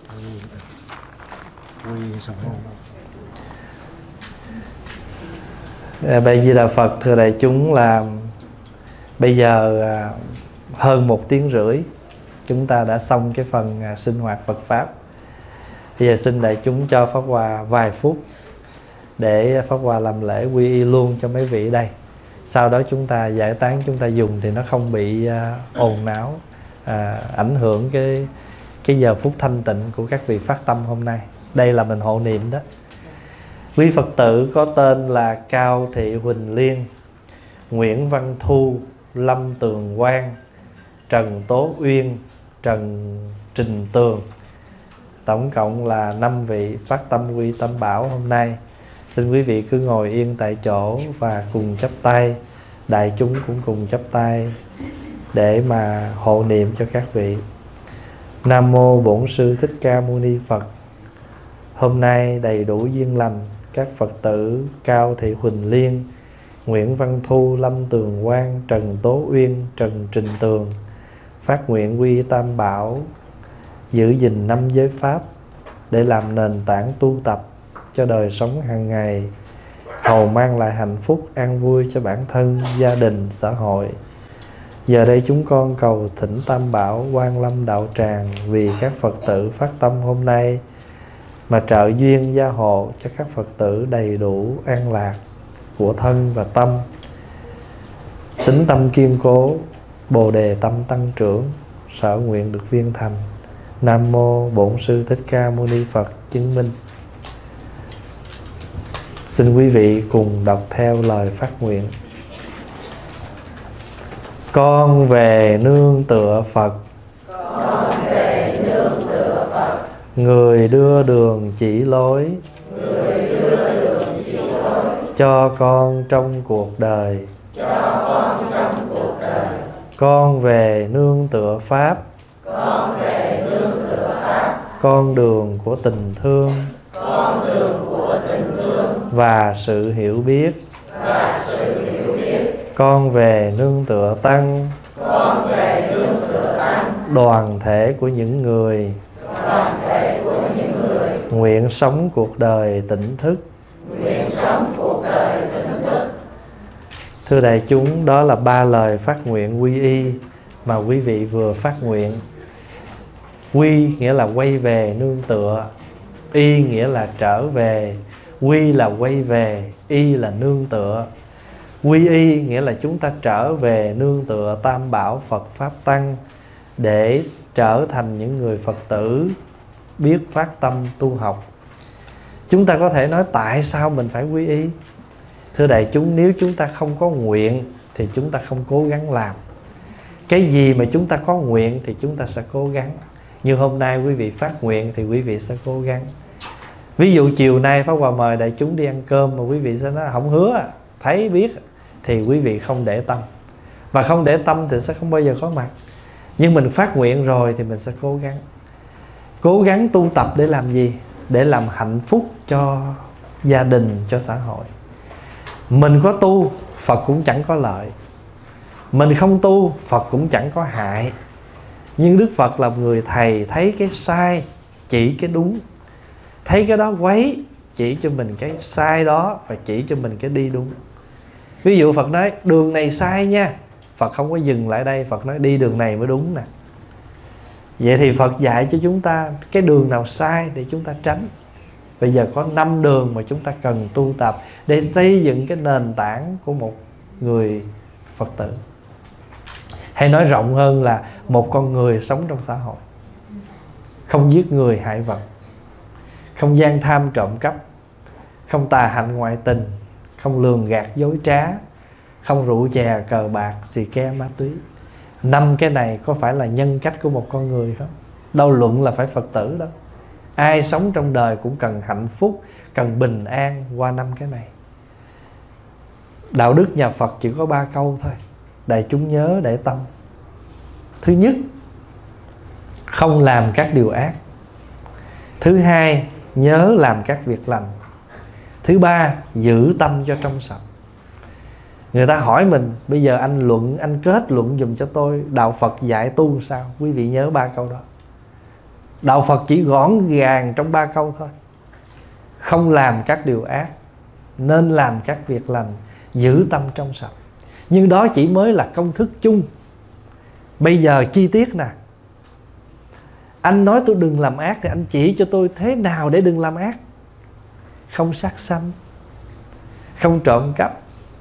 Bây Di Đà Phật, thưa đại chúng, là bây giờ hơn 1 tiếng rưỡi chúng ta đã xong cái phần sinh hoạt Phật Pháp. Bây giờ xin đại chúng cho Pháp Hòa vài phút để Pháp Hòa làm lễ quy y luôn cho mấy vị đây. Sau đó chúng ta giải tán, chúng ta dùng thì nó không bị ồn náo, ảnh hưởng cái giờ phút thanh tịnh của các vị phát tâm hôm nay. Đây là mình hộ niệm đó. Quý Phật tử có tên là Cao Thị Huỳnh Liên, Nguyễn Văn Thu, Lâm Tường Quang, Trần Tố Uyên, Trần Trình Tường. Tổng cộng là 5 vị phát tâm quy tâm bảo hôm nay. Xin quý vị cứ ngồi yên tại chỗ và cùng chắp tay. Đại chúng cũng cùng chắp tay để mà hộ niệm cho các vị. Nam mô Bổn Sư Thích Ca Mâu Ni Phật. Hôm nay đầy đủ duyên lành, các Phật tử Cao Thị Huỳnh Liên, Nguyễn Văn Thu, Lâm Tường Quang, Trần Tố Uyên, Trần Trình Tường phát nguyện quy Tam Bảo, giữ gìn 5 giới pháp để làm nền tảng tu tập cho đời sống hàng ngày, hầu mang lại hạnh phúc an vui cho bản thân, gia đình, xã hội. Giờ đây chúng con cầu thỉnh Tam Bảo Quan Lâm Đạo Tràng vì các Phật tử phát tâm hôm nay mà trợ duyên gia hộ cho các Phật tử đầy đủ an lạc của thân và tâm, tính tâm kiên cố, bồ đề tâm tăng trưởng, sở nguyện được viên thành. Nam mô Bổn Sư Thích Ca Mâu Ni Phật. Chứng minh. Xin quý vị cùng đọc theo lời phát nguyện. Con về nương tựa Phật, con về nương tựa Phật, người đưa đường chỉ lối, người đưa đường chỉ lối cho con trong cuộc đời. cho con trong cuộc đời. Con về nương tựa Pháp, Con về nương tựa Pháp, con đường của tình thương con đường của tình thương và sự hiểu biết. và sự hiểu biết. Con về nương tựa Tăng, Con về nương tựa Tăng, đoàn thể của những người đoàn thể của những người nguyện sống cuộc đời tỉnh thức. nguyện sống cuộc đời tỉnh thức. Thưa đại chúng, đó là 3 lời phát nguyện quy y mà quý vị vừa phát nguyện. Quy nghĩa là quay về nương tựa, y nghĩa là trở về. Quy là quay về, y là nương tựa. Quy y nghĩa là chúng ta trở về nương tựa Tam Bảo Phật Pháp Tăng để trở thành những người Phật tử biết phát tâm tu học. Chúng ta có thể nói tại sao mình phải quy y? Thưa đại chúng, nếu chúng ta không có nguyện thì chúng ta không cố gắng làm. Cái gì mà chúng ta có nguyện thì chúng ta sẽ cố gắng. Như hôm nay quý vị phát nguyện thì quý vị sẽ cố gắng. Ví dụ chiều nay Pháp Hòa mời đại chúng đi ăn cơm mà quý vị sẽ nói không hứa, thấy biết, thì quý vị không để tâm. Và không để tâm thì sẽ không bao giờ có mặt. Nhưng mình phát nguyện rồi thì mình sẽ cố gắng. Cố gắng tu tập để làm gì? Để làm hạnh phúc cho gia đình, cho xã hội. Mình có tu, Phật cũng chẳng có lợi. Mình không tu, Phật cũng chẳng có hại. Nhưng Đức Phật là người thầy, thấy cái sai, chỉ cái đúng. Thấy cái đó quấy, chỉ cho mình cái sai đó và chỉ cho mình cái đi đúng. Ví dụ Phật nói đường này sai nha, Phật không có dừng lại đây, Phật nói đi đường này mới đúng nè. Vậy thì Phật dạy cho chúng ta cái đường nào sai để chúng ta tránh. Bây giờ có 5 đường mà chúng ta cần tu tập để xây dựng cái nền tảng của một người Phật tử. Hay nói rộng hơn là một con người sống trong xã hội. Không giết người hại vật, không gian tham trộm cắp, không tà hạnh ngoại tình, không lường gạt dối trá, không rượu chè cờ bạc xì ke ma túy. 5 cái này có phải là nhân cách của một con người không? Đâu luận là phải Phật tử đâu. Ai sống trong đời cũng cần hạnh phúc, cần bình an qua 5 cái này. Đạo đức nhà Phật chỉ có 3 câu thôi, đại chúng nhớ để tâm. Thứ nhất, không làm các điều ác. Thứ hai, nhớ làm các việc lành. Thứ ba, giữ tâm cho trong sạch. Người ta hỏi mình, bây giờ anh luận, anh kết luận dùm cho tôi đạo Phật dạy tu sao? Quý vị nhớ 3 câu đó. Đạo Phật chỉ gọn gàng trong 3 câu thôi. Không làm các điều ác, nên làm các việc lành, giữ tâm trong sạch. Nhưng đó chỉ mới là công thức chung. Bây giờ chi tiết nè. Anh nói tôi đừng làm ác thì anh chỉ cho tôi thế nào để đừng làm ác. Không sát sanh, không trộm cắp.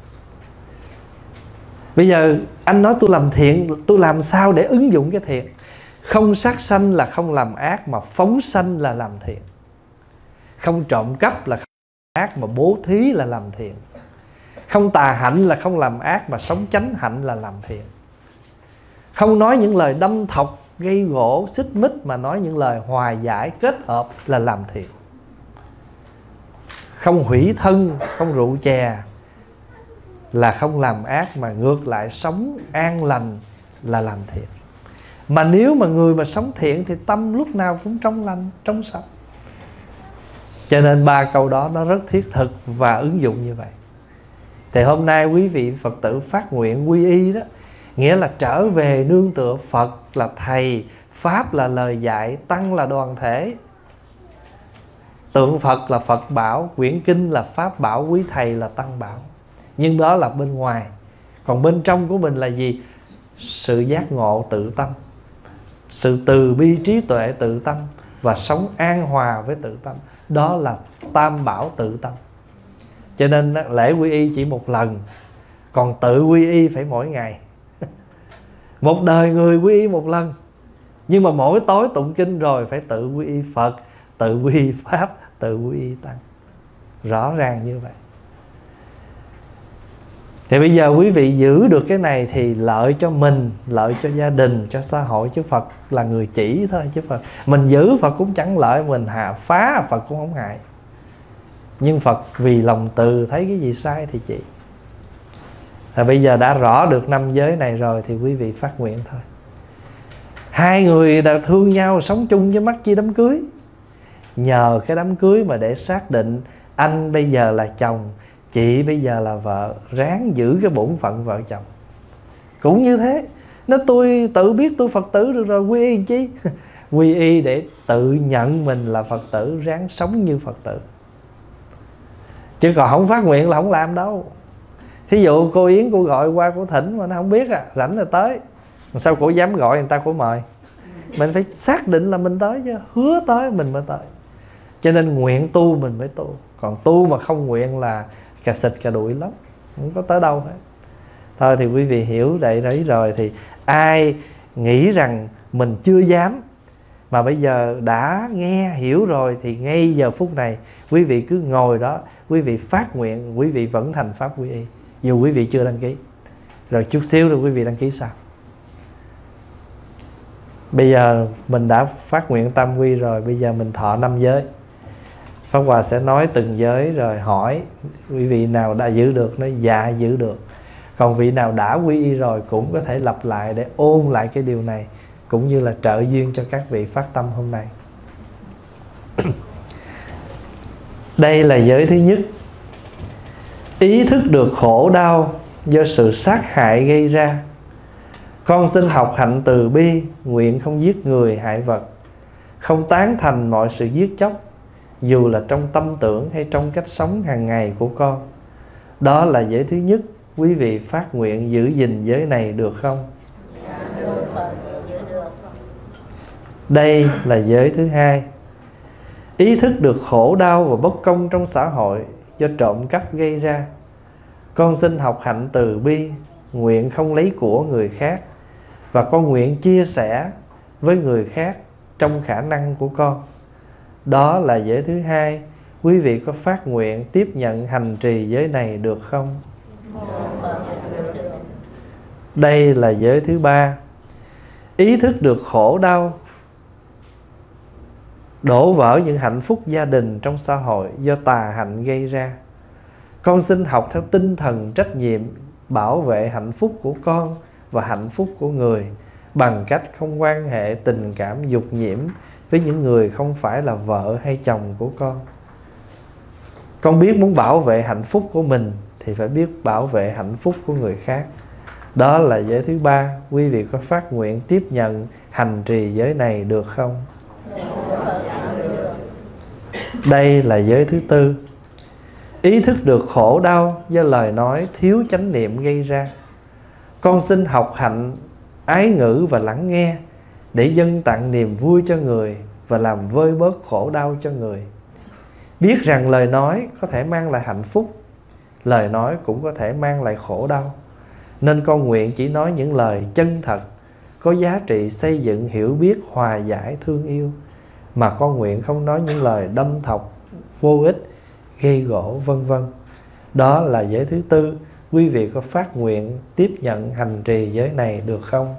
Bây giờ anh nói tôi làm thiện, tôi làm sao để ứng dụng cái thiện? Không sát sanh là không làm ác, mà phóng sanh là làm thiện. Không trộm cắp là không làm ác, mà bố thí là làm thiện. Không tà hạnh là không làm ác, mà sống chánh hạnh là làm thiện. Không nói những lời đâm thọc, gây gỗ, xích mích, mà nói những lời hòa giải, kết hợp là làm thiện. Không hủy thân, không rượu chè là không làm ác, mà ngược lại sống an lành là làm thiện. Mà nếu mà người mà sống thiện thì tâm lúc nào cũng trong lành, trong sạch. Cho nên 3 câu đó nó rất thiết thực và ứng dụng như vậy. Thì hôm nay quý vị Phật tử phát nguyện quy y đó, nghĩa là trở về nương tựa Phật là thầy, Pháp là lời dạy, Tăng là đoàn thể. Tượng Phật là Phật bảo, quyển kinh là Pháp bảo, quý thầy là Tăng bảo. Nhưng đó là bên ngoài. Còn bên trong của mình là gì? Sự giác ngộ tự tâm, sự từ bi trí tuệ tự tâm, và sống an hòa với tự tâm. Đó là tam bảo tự tâm. Cho nên lễ quy y chỉ một lần, còn tự quy y phải mỗi ngày. Một đời người quy y một lần, nhưng mà mỗi tối tụng kinh rồi phải tự quy y Phật, tự quy y Pháp, tự quy y Tăng. Rõ ràng như vậy. Thì bây giờ quý vị giữ được cái này thì lợi cho mình, lợi cho gia đình, cho xã hội. Chứ Phật là người chỉ thôi. Chứ Phật mình giữ Phật cũng chẳng lợi, mình phá Phật cũng không hại. Nhưng Phật vì lòng từ thấy cái gì sai thì chỉ. Và bây giờ đã rõ được 5 giới này rồi thì quý vị phát nguyện thôi. Hai người đã thương nhau sống chung với mắc chi đám cưới. Nhờ cái đám cưới mà để xác định anh bây giờ là chồng, chị bây giờ là vợ, ráng giữ cái bổn phận vợ chồng. Cũng như thế. Nếu tôi tự biết tôi Phật tử được rồi, quy y chi? Quy y để tự nhận mình là Phật tử, ráng sống như Phật tử. Chứ còn không phát nguyện là không làm đâu. Thí dụ cô Yến cô gọi qua cô thỉnh mà nó không biết rảnh là tới. Sao cô dám gọi người ta cô mời? Mình phải xác định là mình tới chứ, hứa tới mình mới tới. Cho nên nguyện tu mình mới tu. Còn tu mà không nguyện là cà xịt cà đuổi lắm, không có tới đâu hết. Thôi thì quý vị hiểu vậy đấy rồi. Thì ai nghĩ rằng mình chưa dám mà bây giờ đã nghe hiểu rồi, thì ngay giờ phút này quý vị cứ ngồi đó, quý vị phát nguyện, quý vị vẫn thành pháp quy y, dù quý vị chưa đăng ký. Rồi chút xíu rồi quý vị đăng ký sau. Bây giờ mình đã phát nguyện tam quy rồi, bây giờ mình thọ 5 giới. Pháp Hòa sẽ nói từng giới rồi hỏi quý vị nào đã giữ được, nói dạ giữ được. Còn vị nào đã quy y rồi cũng có thể lặp lại để ôn lại cái điều này, cũng như là trợ duyên cho các vị phát tâm hôm nay. Đây là giới thứ nhất. Ý thức được khổ đau do sự sát hại gây ra. Con xin học hạnh từ bi, nguyện không giết người hại vật, không tán thành mọi sự giết chóc, dù là trong tâm tưởng hay trong cách sống hàng ngày của con. Đó là giới thứ nhất. Quý vị phát nguyện giữ gìn giới này được không? Đây là giới thứ hai. Ý thức được khổ đau và bất công trong xã hội do trộm cắp gây ra. Con xin học hạnh từ bi, nguyện không lấy của người khác, và con nguyện chia sẻ với người khác trong khả năng của con. Đó là giới thứ hai. Quý vị có phát nguyện tiếp nhận hành trì giới này được không? Đây là giới thứ ba. Ý thức được khổ đau, đổ vỡ những hạnh phúc gia đình trong xã hội do tà hạnh gây ra. Con xin học theo tinh thần trách nhiệm, bảo vệ hạnh phúc của con và hạnh phúc của người, bằng cách không quan hệ tình cảm dục nhiễm với những người không phải là vợ hay chồng của con. Con biết muốn bảo vệ hạnh phúc của mình thì phải biết bảo vệ hạnh phúc của người khác. Đó là giới thứ ba. Quý vị có phát nguyện tiếp nhận hành trì giới này được không? Đây là giới thứ tư. Ý thức được khổ đau do lời nói thiếu chánh niệm gây ra. Con xin học hạnh ái ngữ và lắng nghe để dâng tặng niềm vui cho người và làm vơi bớt khổ đau cho người. Biết rằng lời nói có thể mang lại hạnh phúc, lời nói cũng có thể mang lại khổ đau. Nên con nguyện chỉ nói những lời chân thật, có giá trị xây dựng, hiểu biết, hòa giải, thương yêu, mà con nguyện không nói những lời đâm thọc, vô ích, gây gổ, vân vân. Đó là giới thứ tư. Quý vị có phát nguyện tiếp nhận hành trì giới này được không?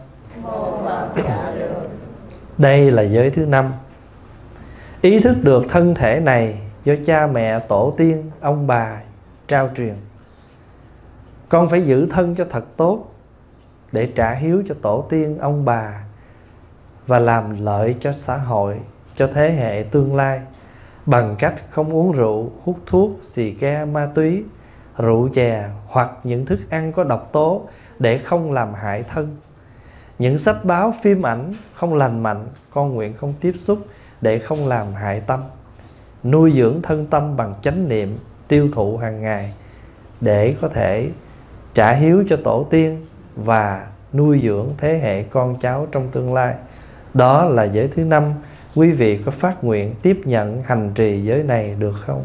Đây là giới thứ năm. Ý thức được thân thể này do cha mẹ, tổ tiên, ông bà trao truyền. Con phải giữ thân cho thật tốt để trả hiếu cho tổ tiên, ông bà và làm lợi cho xã hội, cho thế hệ tương lai, bằng cách không uống rượu, hút thuốc, xì ke, ma túy rượu chè hoặc những thức ăn có độc tố để không làm hại thân. Những sách báo, phim ảnh không lành mạnh, con nguyện không tiếp xúc để không làm hại tâm. Nuôi dưỡng thân tâm bằng chánh niệm, tiêu thụ hàng ngày để có thể trả hiếu cho tổ tiên và nuôi dưỡng thế hệ con cháu trong tương lai. Đó là giới thứ 5. Quý vị có phát nguyện tiếp nhận hành trì giới này được không?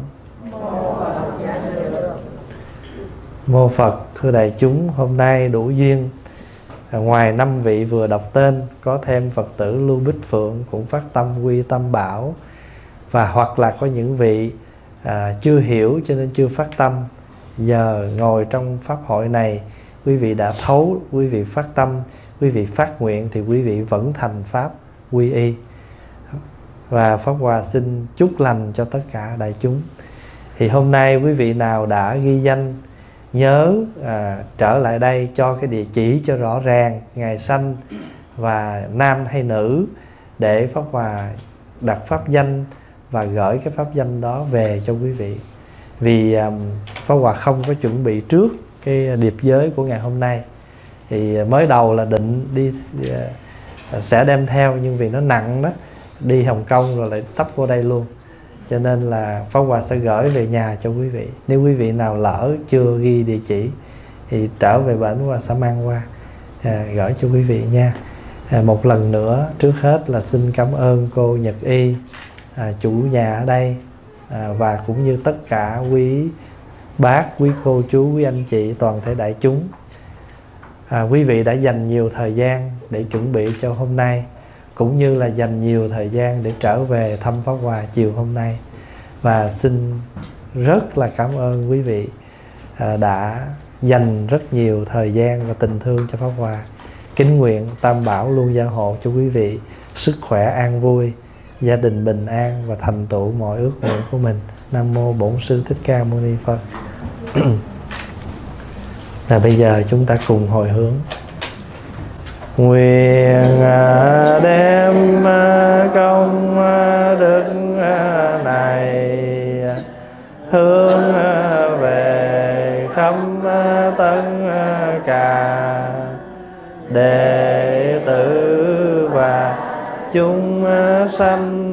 Mô Phật. Thưa đại chúng, hôm nay đủ duyên, ngoài 5 vị vừa đọc tên, có thêm Phật tử Lưu Bích Phượng cũng phát tâm quy Tam Bảo, và hoặc là có những vị chưa hiểu cho nên chưa phát tâm. Giờ ngồi trong pháp hội này, quý vị đã thấu, quý vị phát tâm, quý vị phát nguyện thì quý vị vẫn thành pháp quy y. Và Pháp Hòa xin chúc lành cho tất cả đại chúng. Thì hôm nay quý vị nào đã ghi danh nhớ trở lại đây cho cái địa chỉ cho rõ ràng, ngày sanh và nam hay nữ, để Pháp Hòa đặt pháp danh và gửi cái pháp danh đó về cho quý vị. Vì Pháp Hòa không có chuẩn bị trước cái điệp giới của ngày hôm nay. Thì mới đầu là định đi sẽ đem theo, nhưng vì nó nặng đó, đi Hồng Kông rồi lại tấp vô đây luôn, cho nên là Pháp Hòa sẽ gửi về nhà cho quý vị. Nếu quý vị nào lỡ chưa ghi địa chỉ thì trở về bển Pháp Hòa sẽ mang qua gửi cho quý vị nha. Một lần nữa, trước hết là xin cảm ơn cô Nhật Y, chủ nhà ở đây, và cũng như tất cả quý bác, quý cô chú, quý anh chị, toàn thể đại chúng. Quý vị đã dành nhiều thời gian để chuẩn bị cho hôm nay, cũng như là dành nhiều thời gian để trở về thăm Pháp Hòa chiều hôm nay. Và xin rất là cảm ơn quý vị đã dành rất nhiều thời gian và tình thương cho Pháp Hòa. Kính nguyện Tam Bảo luôn gia hộ cho quý vị sức khỏe an vui, gia đình bình an và thành tựu mọi ước nguyện của mình. Nam mô Bổn Sư Thích Ca Mâu Ni Phật. Và bây giờ chúng ta cùng hồi hướng. Nguyện đem công đức này hướng về khắp tất cả đệ tử và chúng sanh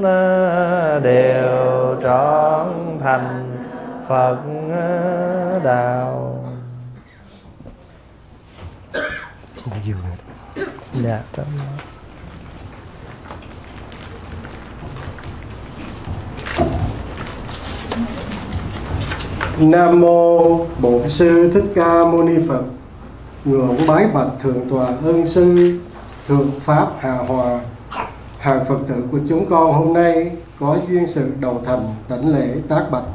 đều trọn thành Phật đạo. Dạ, Nam mô Bổn Sư Thích Ca Mâu Ni Phật. Ngưỡng bái bạch Thượng Tọa Ân Sư Thượng Pháp Hà Hòa, hàng Phật tử của chúng con hôm nay có duyên sự đầu thành đảnh lễ tác bạch.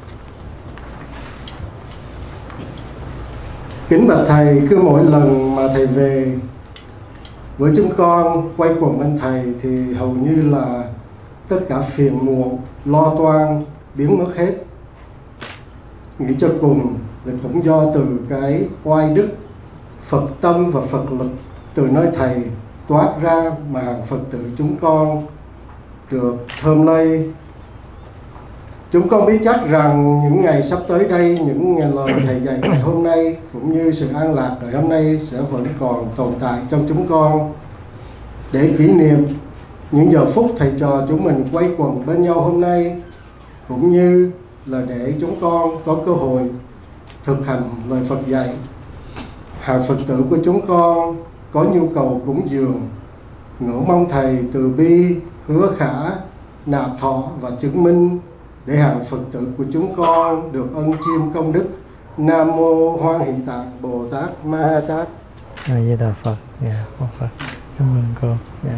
Kính bạch Thầy, cứ mỗi lần mà Thầy về với chúng con quay quần bên Thầy thì hầu như là tất cả phiền muộn, lo toan biến mất hết. Nghĩ cho cùng là cũng do từ cái oai đức, Phật tâm và Phật lực từ nơi Thầy toát ra mà hàng Phật tử chúng con được thơm lây. Chúng con biết chắc rằng những ngày sắp tới đây, những ngày lời Thầy dạy ngày hôm nay cũng như sự an lạc ngày hôm nay sẽ vẫn còn tồn tại trong chúng con, để kỷ niệm những giờ phút Thầy trò chúng mình quay quần bên nhau hôm nay, cũng như là để chúng con có cơ hội thực hành lời Phật dạy. Hàng Phật tử của chúng con có nhu cầu cúng dường, ngưỡng mong Thầy từ bi, hứa khả, nạp thọ và chứng minh để hàng Phật tử của chúng con được ân chiêm công đức. Nam mô Hoan Hỷ Tạng Bồ Tát Ma Ha Tát. A Di Đà Phật. Dạ, Phật. Cảm ơn cô. Dạ.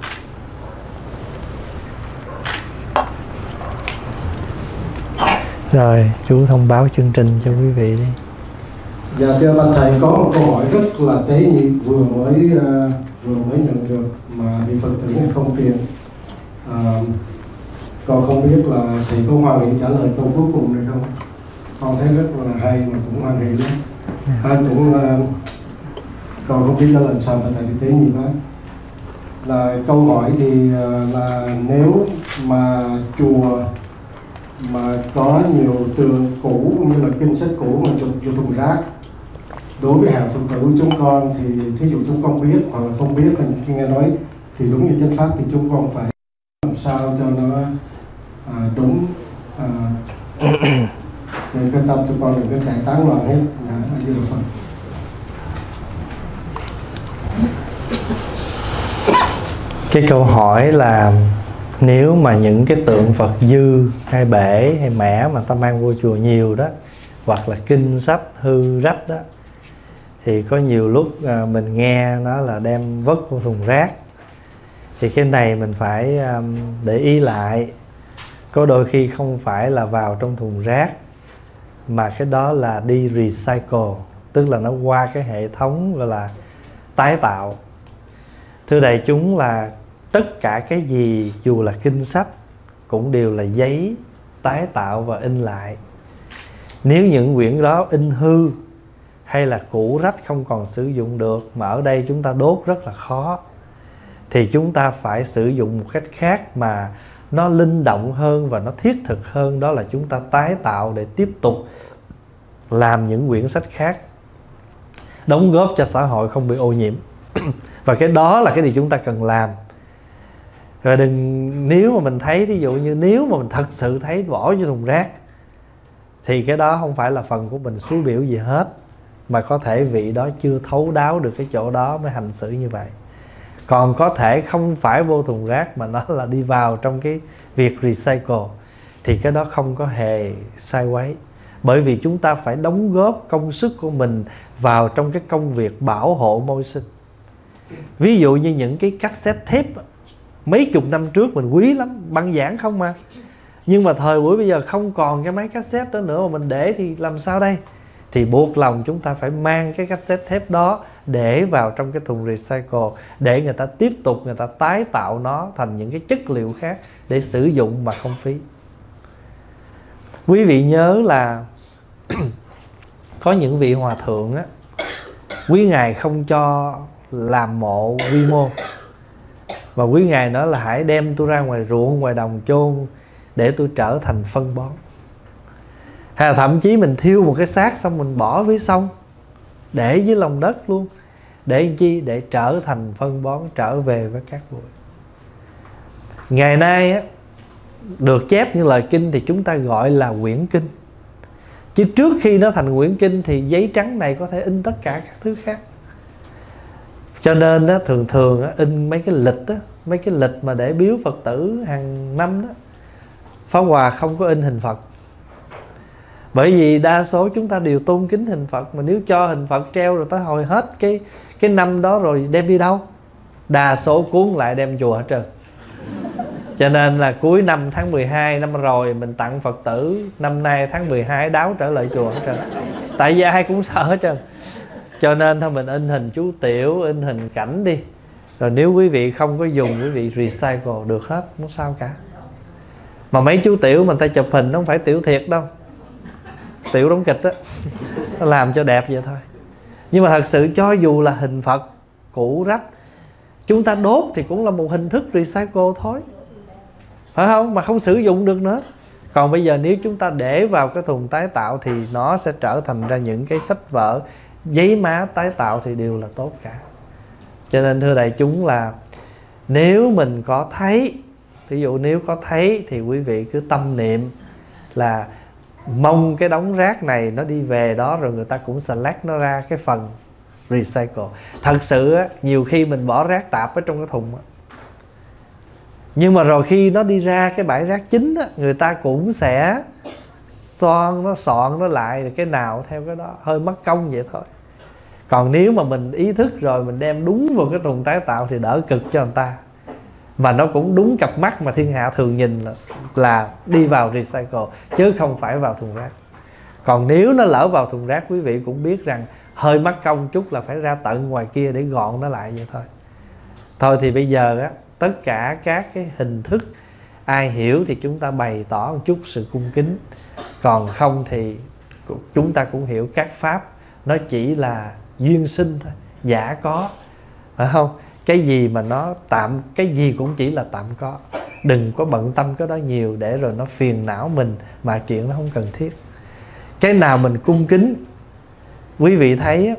Rồi, chú thông báo chương trình cho quý vị đi. Dạ thưa bạch Thầy, có một câu hỏi rất là tế nhị vừa mới nhận được mà vị Phật tử này không truyền. Con không biết là Thầy có hoan hỷ trả lời câu cuối cùng này không? Con thấy rất là hay mà cũng hoan hỷ lắm. Con không biết trả lời sao mà Thầy tế nhị quá. Là câu hỏi thì là nếu mà chùa mà có nhiều tượng cũ cũng như là kinh sách cũ mà chụp vô thùng rác. Đối với hàng Phật tử chúng con thì thí dụ chúng con biết hoặc là không biết, là khi nghe nói thì đúng như chánh pháp thì chúng con phải làm sao cho nó đúng, để cái tâm tụi con đừng có chạy tán loạn hết. A Di Đà Phật. Cái câu hỏi là nếu mà những cái tượng Phật dư hay bể hay mẻ mà ta mang vô chùa nhiều đó, hoặc là kinh sách hư rách đó, thì có nhiều lúc mình nghe nó là đem vứt vô thùng rác. Thì cái này mình phải để ý lại. Có đôi khi không phải là vào trong thùng rác, mà cái đó là đi recycle, tức là nó qua cái hệ thống gọi là tái tạo. Thưa đại chúng, là tất cả cái gì dù là kinh sách cũng đều là giấy tái tạo và in lại. Nếu những quyển đó in hư hay là cũ rách không còn sử dụng được, mà ở đây chúng ta đốt rất là khó, thì chúng ta phải sử dụng một cách khác mà nó linh động hơn và nó thiết thực hơn. Đó là chúng ta tái tạo để tiếp tục làm những quyển sách khác, đóng góp cho xã hội không bị ô nhiễm. Và cái đó là cái gì chúng ta cần làm. Rồi đừng, nếu mà mình thấy, ví dụ như nếu mà mình thật sự thấy bỏ vô thùng rác, thì cái đó không phải là phần của mình xúi biểu gì hết, mà có thể vị đó chưa thấu đáo được cái chỗ đó mới hành xử như vậy. Còn có thể không phải vô thùng rác mà nó là đi vào trong cái việc recycle, thì cái đó không có hề sai quấy. Bởi vì chúng ta phải đóng góp công sức của mình vào trong cái công việc bảo hộ môi sinh. Ví dụ như những cái cassette tape mấy chục năm trước mình quý lắm, băng giảng không mà. Nhưng mà thời buổi bây giờ không còn cái máy cassette đó nữa mà mình để thì làm sao đây? Thì buộc lòng chúng ta phải mang cái cassette tape đó để vào trong cái thùng recycle, để người ta tiếp tục người ta tái tạo nó thành những cái chất liệu khác để sử dụng mà không phí. Quý vị nhớ là có những vị hòa thượng á, quý ngài không cho làm mộ quy mô, và quý ngài nói là hãy đem tôi ra ngoài ruộng, ngoài đồng chôn để tôi trở thành phân bón. Hay là thậm chí mình thiêu một cái xác xong mình bỏ phía sông, để dưới lòng đất luôn. Để làm chi? Để trở thành phân bón, trở về với các bụi. Ngày nay á, được chép như lời kinh thì chúng ta gọi là quyển kinh. Chứ trước khi nó thành quyển kinh thì giấy trắng này có thể in tất cả các thứ khác. Cho nên á, thường thường á, in mấy cái lịch á, mấy cái lịch mà để biếu Phật tử hàng năm đó, Pháp Hòa không có in hình Phật. Bởi vì đa số chúng ta đều tôn kính hình Phật, mà nếu cho hình Phật treo rồi tới hồi hết cái năm đó rồi đem đi đâu? Đa số cuốn lại đem chùa hết trơn. Cho nên là cuối năm tháng 12 năm rồi mình tặng Phật tử, năm nay tháng 12 đáo trở lại chùa hết trơn. Tại vì ai cũng sợ hết trơn. Cho nên thôi mình in hình chú Tiểu, in hình Cảnh đi. Rồi nếu quý vị không có dùng, quý vị recycle được hết, không sao cả. Mà mấy chú Tiểu mà người ta chụp hình nó không phải Tiểu thiệt đâu, Tiểu đóng kịch á, nó làm cho đẹp vậy thôi. Nhưng mà thật sự cho dù là hình Phật cũ rách, chúng ta đốt thì cũng là một hình thức recycle thôi, phải không? Mà không sử dụng được nữa. Còn bây giờ nếu chúng ta để vào cái thùng tái tạo thì nó sẽ trở thành ra những cái sách vở, giấy má tái tạo thì đều là tốt cả. Cho nên thưa đại chúng là nếu mình có thấy, ví dụ nếu có thấy thì quý vị cứ tâm niệm là mong cái đống rác này nó đi về đó, rồi người ta cũng select nó ra cái phần recycle. Thật sự á, nhiều khi mình bỏ rác tạp ở trong cái thùng á, nhưng mà rồi khi nó đi ra cái bãi rác chính á, người ta cũng sẽ soạn nó lại, cái nào theo cái đó, hơi mất công vậy thôi. Còn nếu mà mình ý thức rồi mình đem đúng vào cái thùng tái tạo thì đỡ cực cho người ta, mà nó cũng đúng cặp mắt mà thiên hạ thường nhìn là đi vào recycle, chứ không phải vào thùng rác. Còn nếu nó lỡ vào thùng rác, quý vị cũng biết rằng hơi mất công chút là phải ra tận ngoài kia để gọn nó lại vậy thôi. Thôi thì bây giờ á, tất cả các cái hình thức ai hiểu thì chúng ta bày tỏ một chút sự cung kính, còn không thì chúng ta cũng hiểu các pháp nó chỉ là duyên sinh thôi, giả có, phải không? Cái gì mà nó tạm, cái gì cũng chỉ là tạm có. Đừng có bận tâm cái đó nhiều để rồi nó phiền não mình mà chuyện nó không cần thiết. Cái nào mình cung kính, quý vị thấy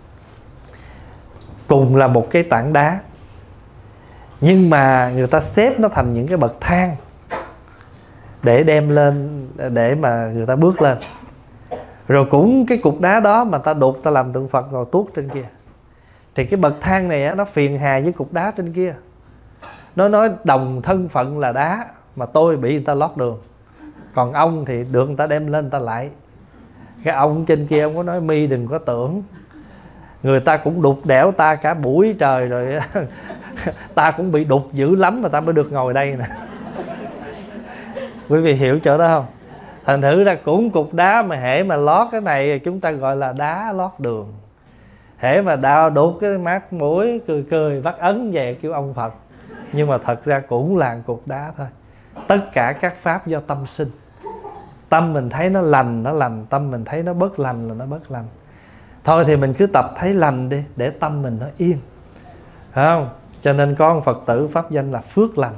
cùng là một cái tảng đá, nhưng mà người ta xếp nó thành những cái bậc thang để đem lên, để mà người ta bước lên. Rồi cũng cái cục đá đó mà ta đục, ta làm tượng Phật rồi tuốt trên kia. Thì cái bậc thang này á, nó phiền hà với cục đá trên kia. Nó nói đồng thân phận là đá, mà tôi bị người ta lót đường. Còn ông thì được người ta đem lên người ta lại. Cái ông trên kia ông có nói mi đừng có tưởng, người ta cũng đục đẽo ta cả buổi trời rồi ta cũng bị đục dữ lắm mà ta mới được ngồi đây nè. Quý vị hiểu chỗ đó không? Thành thử ra cũng cục đá mà hễ mà lót cái này chúng ta gọi là đá lót đường. Hễ mà đau đục cái mắt mũi cười cười vắt ấn về kêu ông Phật. Nhưng mà thật ra cũng là cục đá thôi. Tất cả các pháp do tâm sinh. Tâm mình thấy nó lành, nó lành. Tâm mình thấy nó bất lành là nó bất lành. Thôi thì mình cứ tập thấy lành đi, để tâm mình nó yên, phải không? Cho nên có một Phật tử pháp danh là phước lành.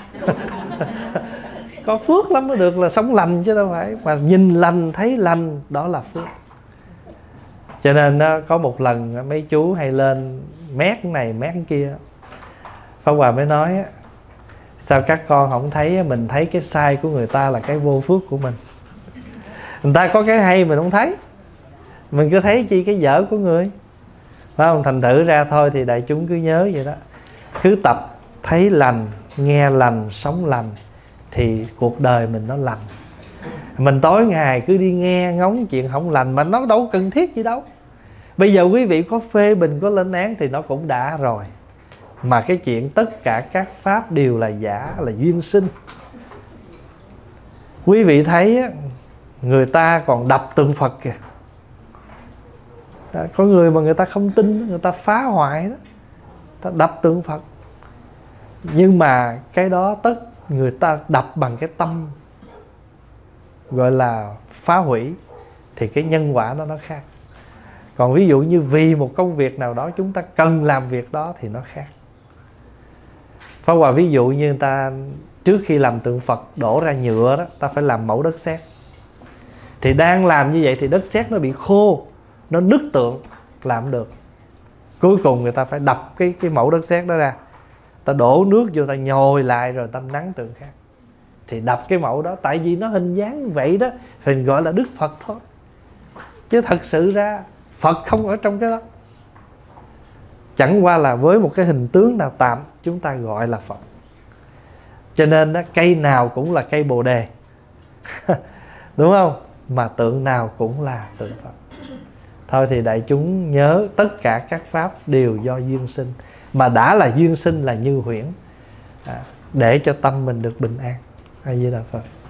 Có phước lắm mới được là sống lành chứ đâu phải. Mà nhìn lành thấy lành, đó là phước. Cho nên có một lần mấy chú hay lên mét này mét kia, Pháp Hòa mới nói sao các con không thấy mình thấy cái sai của người ta là cái vô phước của mình. Người ta có cái hay mình không thấy, mình cứ thấy chi cái dở của người, phải không? Thành thử ra thôi thì đại chúng cứ nhớ vậy đó. Cứ tập thấy lành, nghe lành, sống lành thì cuộc đời mình nó lành. Mình tối ngày cứ đi nghe ngóng chuyện không lành mà nó đâu cần thiết gì đâu. Bây giờ quý vị có phê bình, có lên án thì nó cũng đã rồi. Mà cái chuyện tất cả các pháp đều là giả, là duyên sinh. Quý vị thấy người ta còn đập tượng Phật kìa. Có người mà người ta không tin, người ta phá hoại đó, ta đập tượng Phật. Nhưng mà cái đó người ta đập bằng cái tâm gọi là phá hủy, thì cái nhân quả nó khác. Còn ví dụ như vì một công việc nào đó chúng ta cần làm việc đó thì nó khác. Pháp Hòa ví dụ như người ta trước khi làm tượng Phật đổ ra nhựa đó, ta phải làm mẫu đất sét. Thì đang làm như vậy thì đất sét nó bị khô, nó nứt tượng, làm được. Cuối cùng người ta phải đập cái mẫu đất sét đó ra, ta đổ nước vô, ta nhồi lại rồi ta nắn tượng khác. Thì đập cái mẫu đó, tại vì nó hình dáng vậy đó, hình gọi là Đức Phật thôi. Chứ thật sự ra Phật không ở trong cái đó. Chẳng qua là với một cái hình tướng nào tạm chúng ta gọi là Phật. Cho nên đó, cây nào cũng là cây Bồ Đề. Đúng không? Mà tượng nào cũng là tượng Phật. Thôi thì đại chúng nhớ tất cả các pháp đều do duyên sinh. Mà đã là duyên sinh là như huyễn, để cho tâm mình được bình an. A Di Đà Phật.